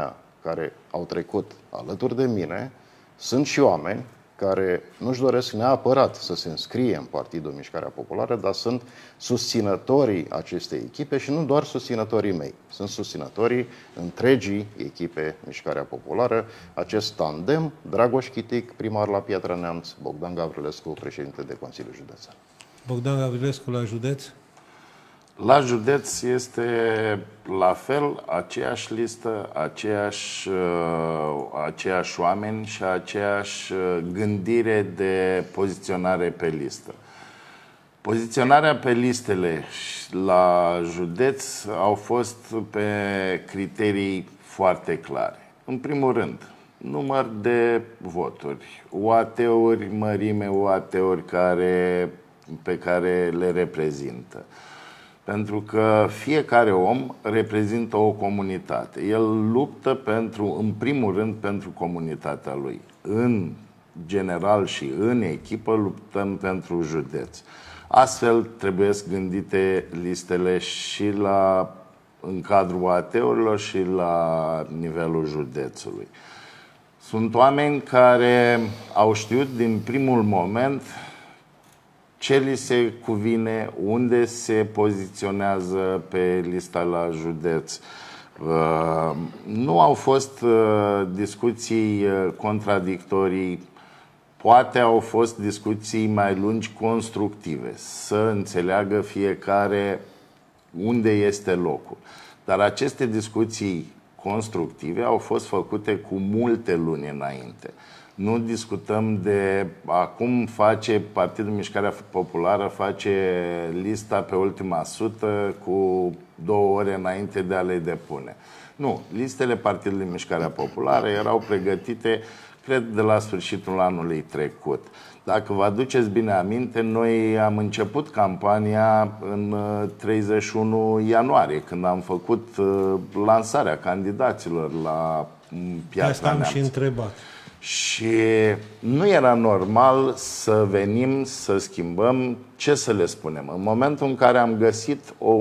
[SPEAKER 3] care au trecut alături de mine, sunt și oameni care nu-și doresc neapărat să se înscrie în Partidul Mișcarea Populară, dar sunt susținătorii acestei echipe și nu doar susținătorii mei. Sunt susținătorii întregii echipe Mișcarea Populară, acest tandem, Dragoș Chitic, primar la Piatra Neamț, Bogdan Gavrilescu, președinte de Consiliul Județean.
[SPEAKER 2] Bogdan Gavrilescu la județ?
[SPEAKER 4] La județ este la fel, aceeași listă, aceeași, aceiași oameni și aceeași gândire de poziționare pe listă. Poziționarea pe listele la județ au fost pe criterii foarte clare. În primul rând, număr de voturi, U A T-uri, mărime U A T-uri care, pe care le reprezintă. Pentru că fiecare om reprezintă o comunitate. El luptă pentru, în primul rând pentru comunitatea lui. În general și în echipă luptăm pentru județ. Astfel trebuie gândite listele și la, în cadrul U A T-urilor și la nivelul județului. Sunt oameni care au știut din primul moment ce li se cuvine, unde se poziționează pe lista la județ. Nu au fost discuții contradictorii, poate au fost discuții mai lungi constructive, să înțeleagă fiecare unde este locul. Dar aceste discuții constructive au fost făcute cu multe luni înainte. Nu discutăm de acum face Partidul Mișcarea Populară, face lista pe ultima sută cu două ore înainte de a le depune. Nu, listele Partidului Mișcarea Populară erau pregătite, cred, de la sfârșitul anului trecut. Dacă vă aduceți bine aminte, noi am început campania în treizeci și unu ianuarie, când am făcut lansarea candidaților la Piatra
[SPEAKER 2] Asta am
[SPEAKER 4] Neamț.
[SPEAKER 2] și întrebat.
[SPEAKER 4] Și nu era normal să venim să schimbăm, ce să le spunem. În momentul în care am găsit o,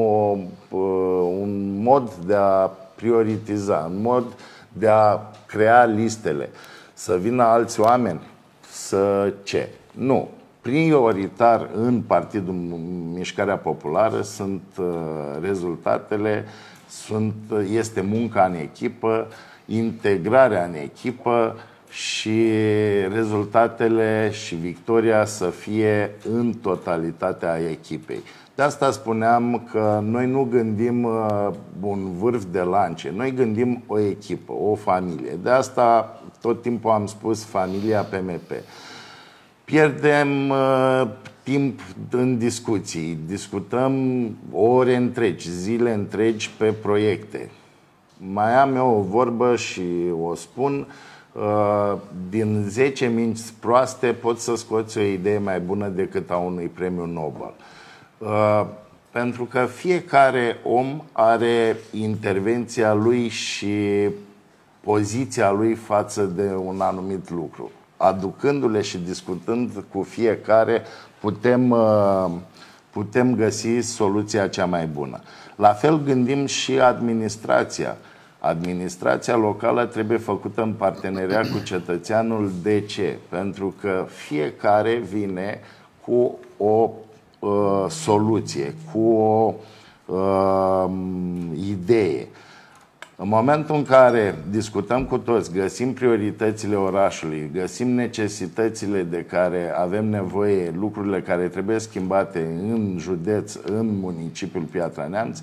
[SPEAKER 4] un mod de a prioritiza, un mod de a crea listele, să vină alți oameni, să ce? Nu. Prioritar în Partidul Mișcarea Populară sunt rezultatele, sunt, este munca în echipă, integrarea în echipă, și rezultatele și victoria să fie în totalitatea echipei. De asta spuneam că noi nu gândim un vârf de lance, noi gândim o echipă, o familie. De asta tot timpul am spus familia P M P. Pierdem uh, timp în discuții, discutăm ore întregi, zile întregi pe proiecte. Mai am eu o vorbă și o spun, Uh, din zece minți proaste poți să scoți o idee mai bună decât a unui premiu Nobel. Uh, pentru că fiecare om are intervenția lui și poziția lui față de un anumit lucru. Aducându-le și discutând cu fiecare, putem, uh, putem găsi soluția cea mai bună. La fel gândim și administrația. Administrația locală trebuie făcută în parteneriat cu cetățeanul. De ce? Pentru că fiecare vine cu o uh, soluție, cu o uh, idee. În momentul în care discutăm cu toți, găsim prioritățile orașului, găsim necesitățile de care avem nevoie, lucrurile care trebuie schimbate în județ, în municipiul Piatra Neamț,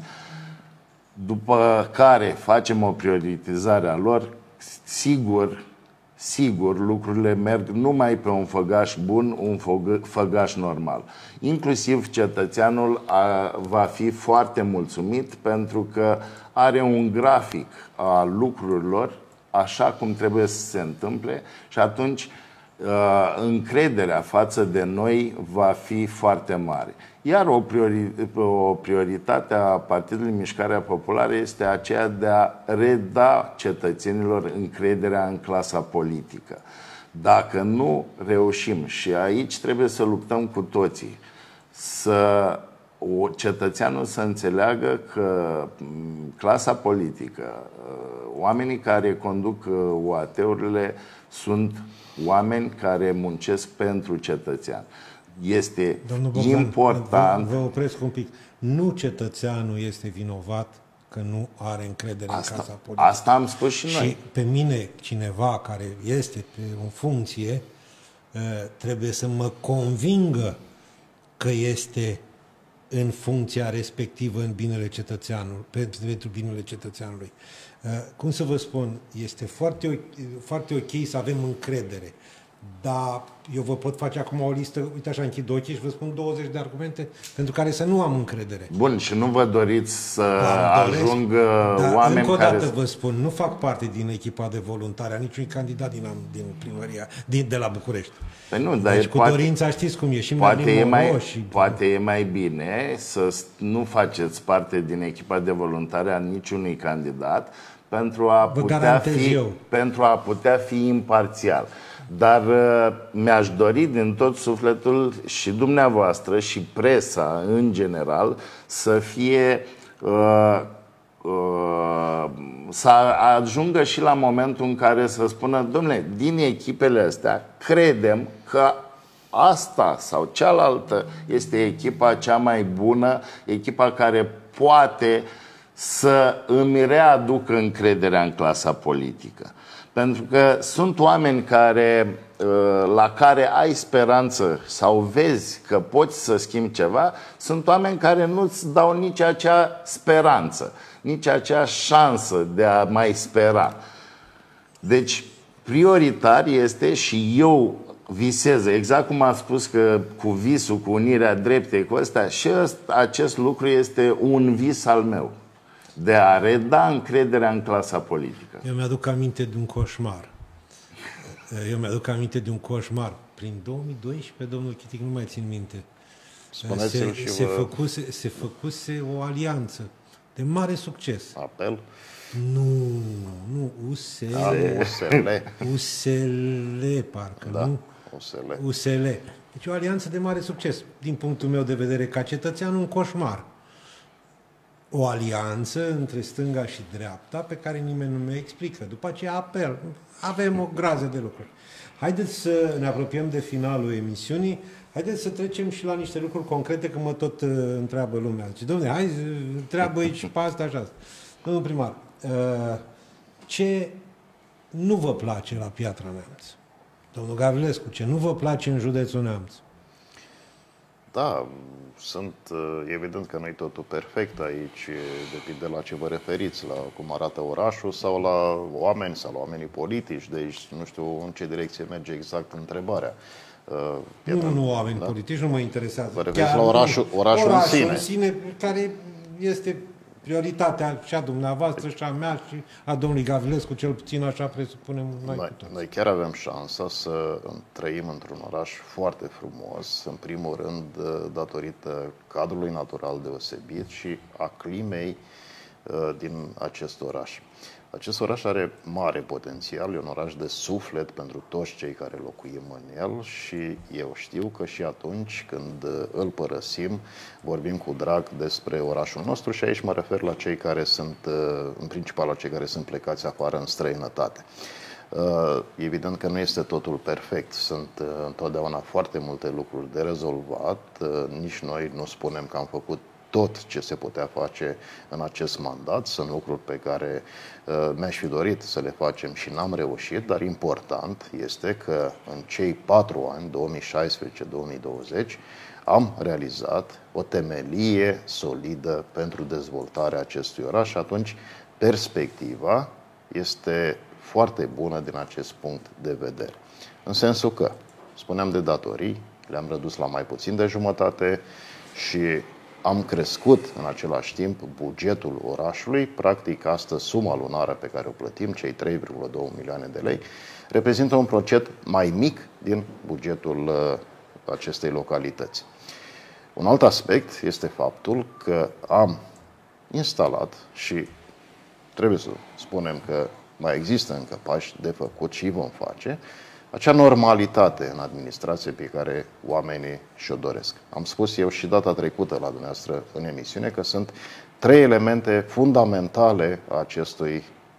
[SPEAKER 4] după care facem o prioritizare a lor, sigur, sigur, lucrurile merg numai pe un făgaș bun, un făgaș normal. Inclusiv cetățeanul a, va fi foarte mulțumit pentru că are un grafic al lucrurilor așa cum trebuie să se întâmple și atunci încrederea față de noi va fi foarte mare. Iar o, priori, o prioritate a Partidului Mișcarea Populară este aceea de a reda cetățenilor încrederea în clasa politică. Dacă nu reușim, și aici trebuie să luptăm cu toții, să o, cetățeanul să înțeleagă că clasa politică, oamenii care conduc U A T-urile sunt oameni care muncesc pentru cetățean. Este
[SPEAKER 2] Bogdan,
[SPEAKER 4] important...
[SPEAKER 2] Vă, vă opresc un pic. Nu cetățeanul este vinovat că nu are încredere
[SPEAKER 4] asta,
[SPEAKER 2] în casa politică.
[SPEAKER 4] Asta am spus și noi.
[SPEAKER 2] Și pe mine, cineva care este pe, în funcție, trebuie să mă convingă că este în funcția respectivă în binele cetățeanului, pentru binele cetățeanului. Cum să vă spun, este foarte, foarte ok să avem încredere, dar eu vă pot face acum o listă, uite așa, închid ochii și vă spun douăzeci de argumente pentru care să nu am încredere.
[SPEAKER 4] Bun, și nu vă doriți să ajungă
[SPEAKER 2] dar
[SPEAKER 4] oameni
[SPEAKER 2] încă o dată
[SPEAKER 4] care...
[SPEAKER 2] vă spun, nu fac parte din echipa de voluntari a niciunui candidat din, din primăria, din, de la București.
[SPEAKER 4] Păi nu, dar
[SPEAKER 2] deci cu
[SPEAKER 4] poate,
[SPEAKER 2] dorința știți cum e și
[SPEAKER 4] poate e, mai,
[SPEAKER 2] și...
[SPEAKER 4] poate e mai bine să nu faceți parte din echipa de voluntari a niciunui candidat pentru a, putea fi,
[SPEAKER 2] eu.
[SPEAKER 4] pentru a putea fi imparțial. Dar uh, mi-aș dori din tot sufletul și dumneavoastră și presa în general să fie uh, uh, să ajungă și la momentul în care să spună: dom'le, din echipele astea credem că asta sau cealaltă este echipa cea mai bună, echipa care poate să îmi readucă încrederea în clasa politică. Pentru că sunt oameni care, la care ai speranță sau vezi că poți să schimbi ceva, sunt oameni care nu-ți dau nici acea speranță, nici acea șansă de a mai spera. Deci, prioritar este, și eu visez, exact cum am spus că cu visul, cu unirea dreptei, cu ăsta, și ăsta, acest lucru este un vis al meu, de a reda încrederea în clasa politică.
[SPEAKER 2] Eu mi-aduc aminte de un coșmar. Eu mi-aduc aminte de un coșmar. Prin două mii doisprezece, domnul Chitic, nu mai țin minte. Se, se, vă... făcuse, se făcuse o alianță de mare succes.
[SPEAKER 3] Apel?
[SPEAKER 2] Nu, nu, U S L.
[SPEAKER 3] U S L.
[SPEAKER 2] U S L, parcă,
[SPEAKER 3] da,
[SPEAKER 2] nu?
[SPEAKER 3] U S L.
[SPEAKER 2] U S L. Deci o alianță de mare succes. Din punctul meu de vedere, ca cetățean, un coșmar. O alianță între stânga și dreapta pe care nimeni nu mi-o explică. După aceea apel. Avem o grază de lucruri. Haideți să ne apropiem de finalul emisiunii. Haideți să trecem și la niște lucruri concrete, că mă tot uh, întreabă lumea. Zice: dom'le, hai, întreabă aici pe asta, așa. Domnul primar, uh, ce nu vă place la Piatra Neamț? Domnul Gavrilescu, ce nu vă place în județul Neamț?
[SPEAKER 3] Da, sunt, evident că nu-i totul perfect aici, depinde la ce vă referiți, la cum arată orașul sau la oameni sau la oamenii politici, deci nu știu în ce direcție merge exact întrebarea.
[SPEAKER 2] Piatra, nu, nu, oameni da? politici nu mă interesează.
[SPEAKER 3] Vă referiți la orașul, orașul,
[SPEAKER 2] orașul
[SPEAKER 3] în sine.
[SPEAKER 2] în sine, care este prioritatea și a dumneavoastră și a mea și a domnului Gavrilescu, cel puțin așa presupunem noi,
[SPEAKER 3] noi, noi chiar avem șansa să trăim într-un oraș foarte frumos, în primul rând datorită cadrului natural deosebit și a climei uh, din acest oraș. Acest oraș are mare potențial, e un oraș de suflet pentru toți cei care locuim în el și eu știu că și atunci când îl părăsim, vorbim cu drag despre orașul nostru și aici mă refer la cei care sunt, în principal la cei care sunt plecați afară în străinătate. Evident că nu este totul perfect, sunt întotdeauna foarte multe lucruri de rezolvat, nici noi nu spunem că am făcut tot ce se putea face în acest mandat. Sunt lucruri pe care uh, mi-aș fi dorit să le facem și n-am reușit, dar important este că în cei patru ani, două mii șaisprezece două mii douăzeci, am realizat o temelie solidă pentru dezvoltarea acestui oraș și atunci perspectiva este foarte bună din acest punct de vedere. În sensul că, spuneam de datorii, le-am redus la mai puțin de jumătate și am crescut în același timp bugetul orașului. Practic, astăzi, suma lunară pe care o plătim, cei trei virgulă doi milioane de lei, reprezintă un procent mai mic din bugetul acestei localități. Un alt aspect este faptul că am instalat și trebuie să spunem că mai există încă pași de făcut și vom face, acea normalitate în administrație pe care oamenii și-o doresc. Am spus eu și data trecută la dumneavoastră în emisiune că sunt trei elemente fundamentale a acestui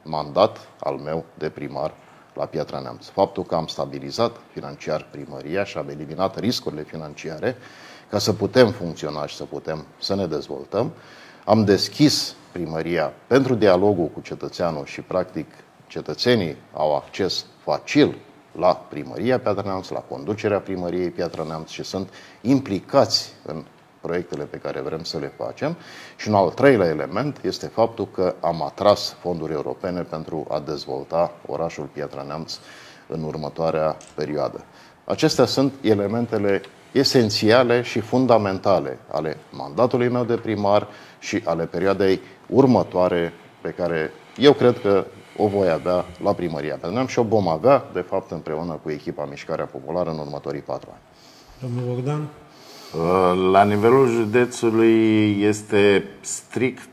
[SPEAKER 3] mandat al meu de primar la Piatra Neamț. Faptul că am stabilizat financiar primăria și am eliminat riscurile financiare ca să putem funcționa și să putem să ne dezvoltăm. Am deschis primăria pentru dialogul cu cetățeanul și, practic, cetățenii au acces facil la primăria Piatra Neamț, la conducerea primăriei Piatra Neamț și sunt implicați în proiectele pe care vrem să le facem. Și un al treilea element este faptul că am atras fonduri europene pentru a dezvolta orașul Piatra Neamț în următoarea perioadă. Acestea sunt elementele esențiale și fundamentale ale mandatului meu de primar și ale perioadei următoare pe care eu cred că o voi avea la primăria Piatra Neamț și o vom avea, de fapt, împreună cu echipa Mișcarea Populară în următorii patru ani.
[SPEAKER 2] Domnul Bogdan?
[SPEAKER 4] La nivelul județului este strict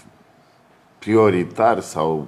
[SPEAKER 4] prioritar sau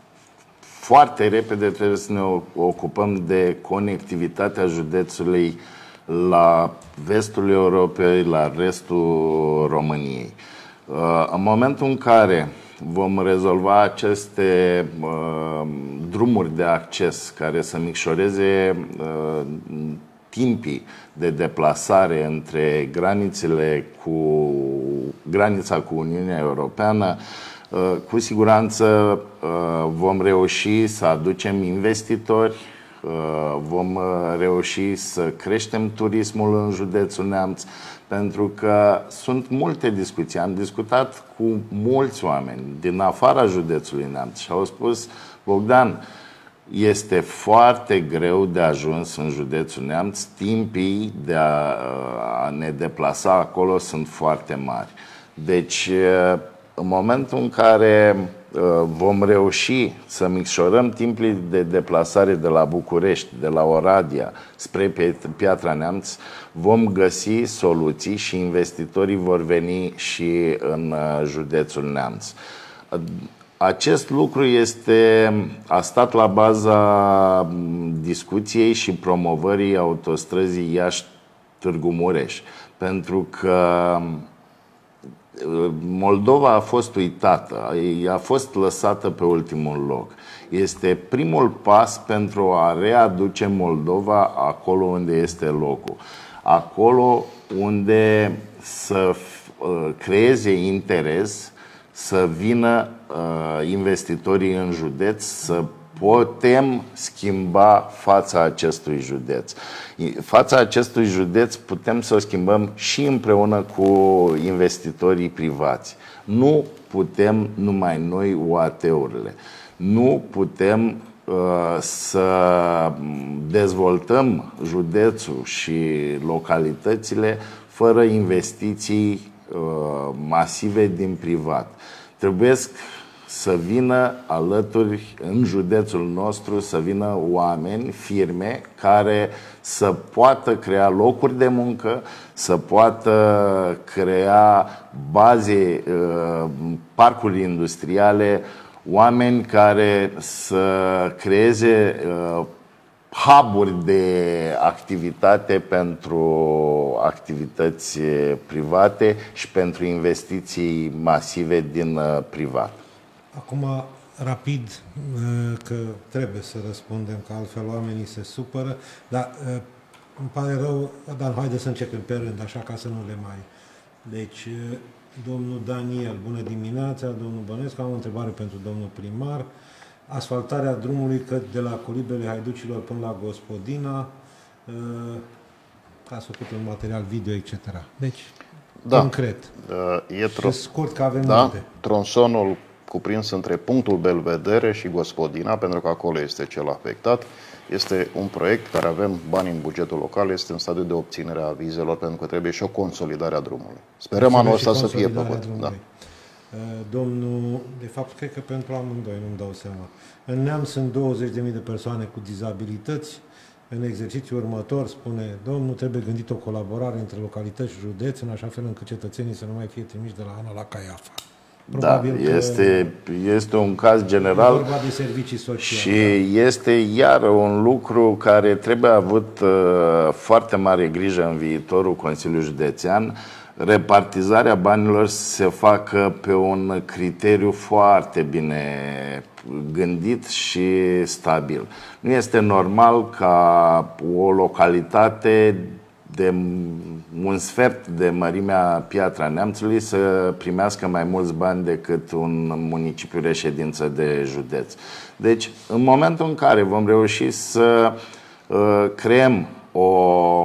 [SPEAKER 4] foarte repede trebuie să ne ocupăm de conectivitatea județului la vestul Europei, la restul României. În momentul în care vom rezolva aceste uh, drumuri de acces care să micșoreze uh, timpii de deplasare între granițele cu granița cu Uniunea Europeană, uh, cu siguranță uh, vom reuși să aducem investitori, uh, vom reuși să creștem turismul în județul Neamț, pentru că sunt multe discuții. Am discutat cu mulți oameni din afara județului Neamț și au spus: Bogdan, este foarte greu de ajuns în județul Neamț, timpii de a, a ne deplasa acolo sunt foarte mari. Deci, în momentul în care vom reuși să micșorăm timpii de deplasare de la București, de la Oradea spre Piatra Neamț, vom găsi soluții și investitorii vor veni și în județul Neamț. Acest lucru este, a stat la baza discuției și promovării autostrăzii Iași-Târgu Mureș, pentru că Moldova a fost uitată, a fost lăsată pe ultimul loc. Este primul pas pentru a readuce Moldova acolo unde este locul. Acolo unde să creeze interes, să vină uh, investitorii în județ, să putem schimba fața acestui județ. Fața acestui județ putem să o schimbăm și împreună cu investitorii privați. Nu putem numai noi O A T-urile. Nu putem uh, să dezvoltăm județul și localitățile fără investiții uh, masive din privat. Trebuie să vină alături în județul nostru, să vină oameni, firme care să poată crea locuri de muncă, să poată crea baze, parcuri industriale, oameni care să creeze hub-uri de activitate pentru activități private și pentru investiții masive din privat.
[SPEAKER 2] Acum, rapid, că trebuie să răspundem, că altfel oamenii se supără, dar îmi pare rău, dar haideți să începem pe rând, așa ca să nu le mai... Deci, domnul Daniel, bună dimineața, domnul Bănescu, am o întrebare pentru domnul primar. Asfaltarea drumului de la Colibele Haiducilor până la Gospodina, ați făcut un material video, et cetera. Deci, da, concret.
[SPEAKER 3] E tro-
[SPEAKER 2] și scurt, că avem
[SPEAKER 3] da,
[SPEAKER 2] multe.
[SPEAKER 3] Tronsonul cuprins între punctul Belvedere și Gospodina, pentru că acolo este cel afectat. Este un proiect care avem bani în bugetul local, este în stadiu de obținere a vizelor, pentru că trebuie și o consolidare a drumului. Sperăm anul ăsta să fie făcut. Da.
[SPEAKER 2] Domnul, de fapt, cred că pentru amândoi, nu-mi dau seama. În Neamț sunt douăzeci de mii de persoane cu dizabilități. În exercițiul următor, spune domnul, trebuie gândit o colaborare între localități și județ, în așa fel încât cetățenii să nu mai fie trimiși de la Ana la Caiafa.
[SPEAKER 4] Probabil da, este, este un caz general
[SPEAKER 2] vorba de servicii sociale,
[SPEAKER 4] și da. Este iar un lucru care trebuie avut uh, foarte mare grijă în viitorul Consiliul Județean. repartizarea banilor se facă pe un criteriu foarte bine gândit și stabil. Nu este normal ca o localitate de un sfert de mărimea Piatra Neamțului să primească mai mulți bani decât un municipiu reședință de județ. Deci, în momentul în care vom reuși să uh, creăm o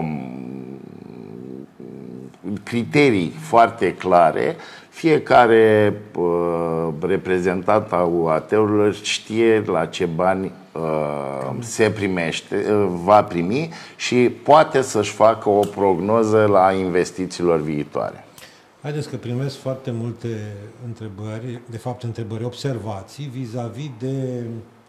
[SPEAKER 4] criterii foarte clare, fiecare uh, reprezentant al U A T-urilor știe la ce bani uh, se primește, uh, va primi și poate să-și facă o prognoză la investițiilor viitoare.
[SPEAKER 2] Haideți că primesc foarte multe întrebări, de fapt întrebări, observații vis-a-vis de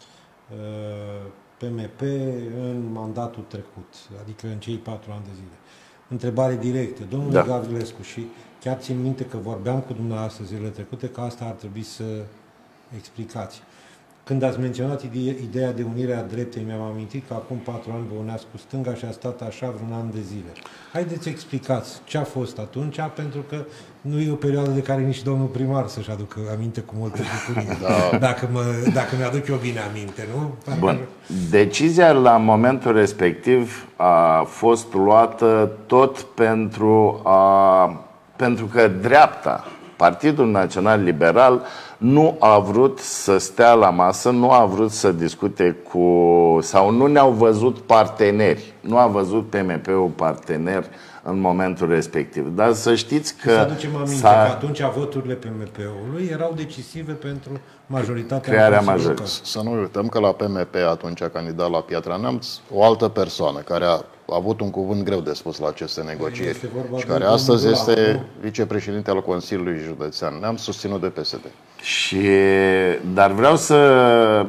[SPEAKER 2] uh, P M P în mandatul trecut, adică în cei patru ani de zile. Întrebare directă. Domnule da. Gavrilescu, și chiar țin minte că vorbeam cu dumneavoastră zilele trecute că asta ar trebui să explicați. Când ați menționat ideea de unire a dreptei, mi-am amintit că acum patru ani vă uneați cu stânga și a stat așa vreun an de zile. Haideți explicați ce a fost atunci, pentru că nu e o perioadă de care nici domnul primar să-și aducă aminte cu multă bucurie. Da. Dacă, mă, dacă mi-aduc eu bine aminte, nu?
[SPEAKER 4] Bun. Decizia la momentul respectiv a fost luată tot pentru, a, pentru că dreapta, Partidul Național Liberal, nu a vrut să stea la masă, nu a vrut să discute cu... sau nu ne-au văzut parteneri. Nu a văzut P M P-ul partener în momentul respectiv. Dar să știți că...
[SPEAKER 2] Să aducem aminte că atunci voturile P M P-ului erau decisive pentru majoritatea...
[SPEAKER 4] Crearea majorității.
[SPEAKER 3] Să nu uităm că la P M P atunci a candidat la Piatra Neamț o altă persoană care a avut un cuvânt greu de spus la aceste negocieri și care astăzi este vicepreședinte al Consiliului Județean Neamț, susținut de P S D.
[SPEAKER 4] Și, dar vreau să,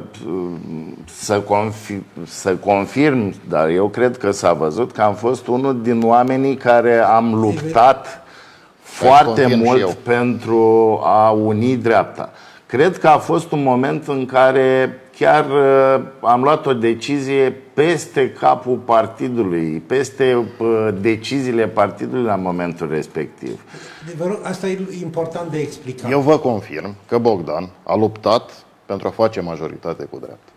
[SPEAKER 4] să, confirm, să confirm, dar eu cred că s-a văzut că am fost unul din oamenii care am luptat foarte mult pentru a uni dreapta. Cred că a fost un moment în care chiar uh, am luat o decizie peste capul partidului, peste uh, deciziile partidului la momentul respectiv.
[SPEAKER 2] Vă rog, asta e important de explicat.
[SPEAKER 3] Eu vă confirm că Bogdan a luptat pentru a face majoritate cu dreapta.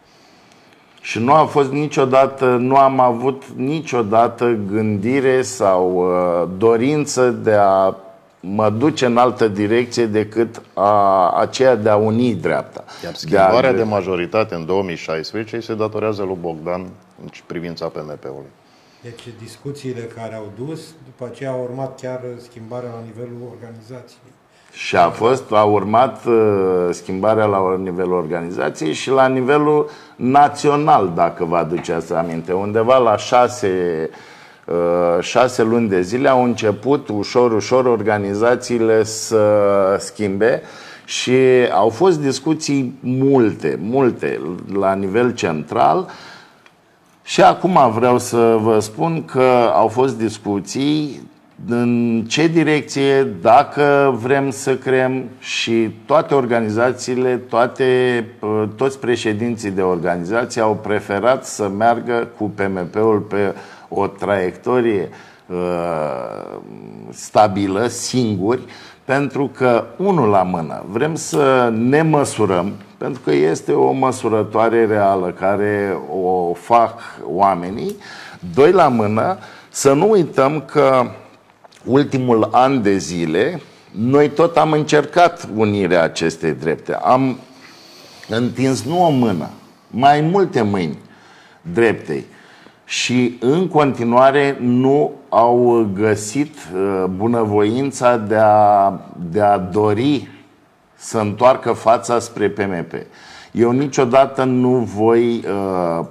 [SPEAKER 4] Și nu a fost niciodată, nu am avut niciodată gândire sau uh, dorință de a mă duce în altă direcție decât a, aceea de a uni dreapta.
[SPEAKER 3] Iar schimbarea de, de majoritate în două mii șaisprezece se datorează lui Bogdan în privința P M P-ului.
[SPEAKER 2] Deci discuțiile care au dus, după aceea a urmat chiar schimbarea la nivelul organizației.
[SPEAKER 4] Și a fost, a urmat uh, schimbarea la nivelul organizației și la nivelul național, dacă vă aduceți aminte. Undeva la șase... șase luni de zile au început ușor, ușor organizațiile să schimbe și au fost discuții multe, multe la nivel central și acum vreau să vă spun că au fost discuții în ce direcție, dacă vrem să creăm și toate organizațiile, toate, toți președinții de organizații au preferat să meargă cu P M P-ul pe o traiectorie uh, stabilă, singuri, pentru că, unul la mână, vrem să ne măsurăm, pentru că este o măsurătoare reală care o fac oamenii, doi la mână, să nu uităm că ultimul an de zile noi tot am încercat unirea acestei drepte. Am întins nu o mână, mai multe mâini dreptei. Și în continuare nu au găsit uh, bunăvoința de a, de a dori să întoarcă fața spre P M P. Eu niciodată nu voi uh,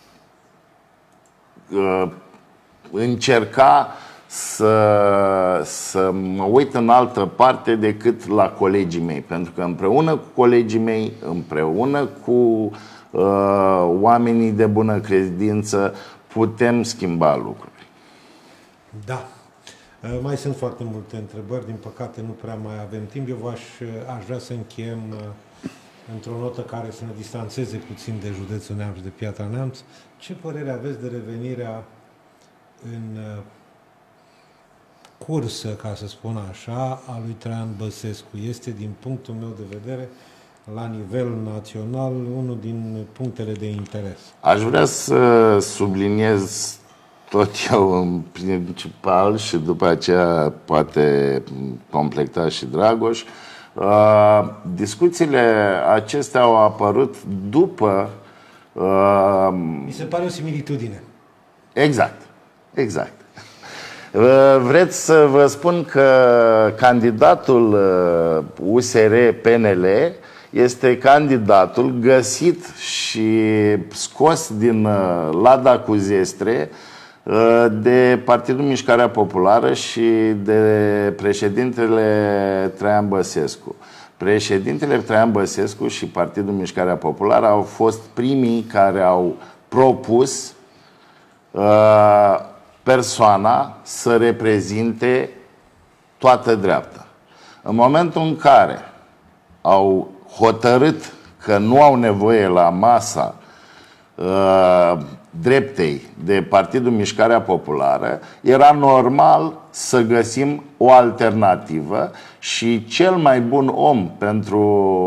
[SPEAKER 4] uh, încerca să, să mă uit în altă parte decât la colegii mei. Pentru că împreună cu colegii mei, împreună cu uh, oamenii de bună credință, putem schimba lucruri.
[SPEAKER 2] Da. Mai sunt foarte multe întrebări, din păcate nu prea mai avem timp. Eu v-aș, aș vrea să încheiem într-o notă care să ne distanțeze puțin de județul Neamț și de Piatra Neamț. Ce părere aveți de revenirea în cursă, ca să spun așa, a lui Traian Băsescu. Este, din punctul meu de vedere, la nivel național, unul din punctele de interes.
[SPEAKER 4] Aș vrea să subliniez tot eu în principal și după aceea poate completa și Dragoș. Uh, discuțiile acestea au apărut după... Uh,
[SPEAKER 2] Mi se pare o similitudine.
[SPEAKER 4] Exact, exact. Vreți să vă spun că candidatul U S R P N L este candidatul găsit și scos din lada cu zestre de Partidul Mișcarea Populară și de președintele Traian Băsescu. Președintele Traian Băsescu și Partidul Mișcarea Populară au fost primii care au propus uh, persoana să reprezinte toată dreapta. În momentul în care au hotărât că nu au nevoie la masa uh, dreptei de Partidul Mișcarea Populară, era normal să găsim o alternativă și cel mai bun om pentru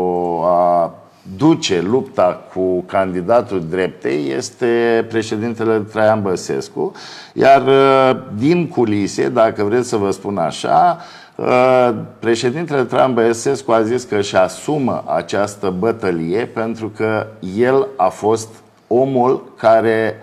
[SPEAKER 4] a duce lupta cu candidatul dreptei este președintele Traian Băsescu, iar din culise, dacă vreți să vă spun așa, președintele Traian Băsescu a zis că își asumă această bătălie pentru că el a fost omul care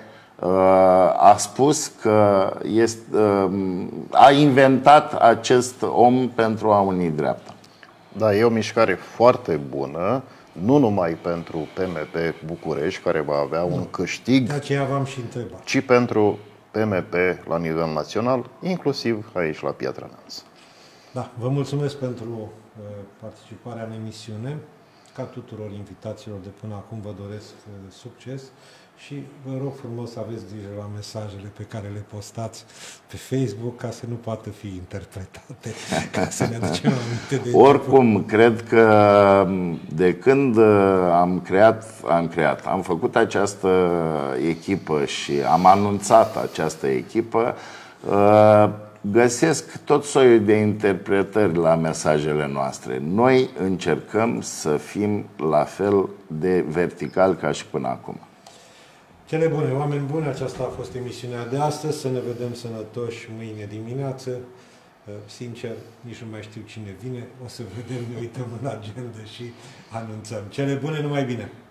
[SPEAKER 4] a spus că este, a inventat acest om pentru a uni dreapta.
[SPEAKER 3] Da, e o mișcare foarte bună, nu numai pentru P M P București, care va avea un câștig,
[SPEAKER 2] de aceea v-am și întrebat,
[SPEAKER 3] ci pentru P M P la nivel național, inclusiv aici la Piatra Neamț.
[SPEAKER 2] Da, vă mulțumesc pentru uh, participarea în emisiune. Ca tuturor invitațiilor de până acum, vă doresc uh, succes și vă rog frumos să aveți grijă la mesajele pe care le postați pe Facebook ca să nu poată fi interpretate, ca să ne aducem aminte de...
[SPEAKER 4] Oricum, cred că de când am creat, am creat, am făcut această echipă și am anunțat această echipă, găsesc tot soiul de interpretări la mesajele noastre. Noi încercăm să fim la fel de vertical ca și până acum.
[SPEAKER 2] Cele bune, oameni buni, aceasta a fost emisiunea de astăzi. Să ne vedem sănătoși mâine dimineață. Sincer, nici nu mai știu cine vine. O să vedem, ne uităm în agenda și anunțăm. Cele bune, numai bine!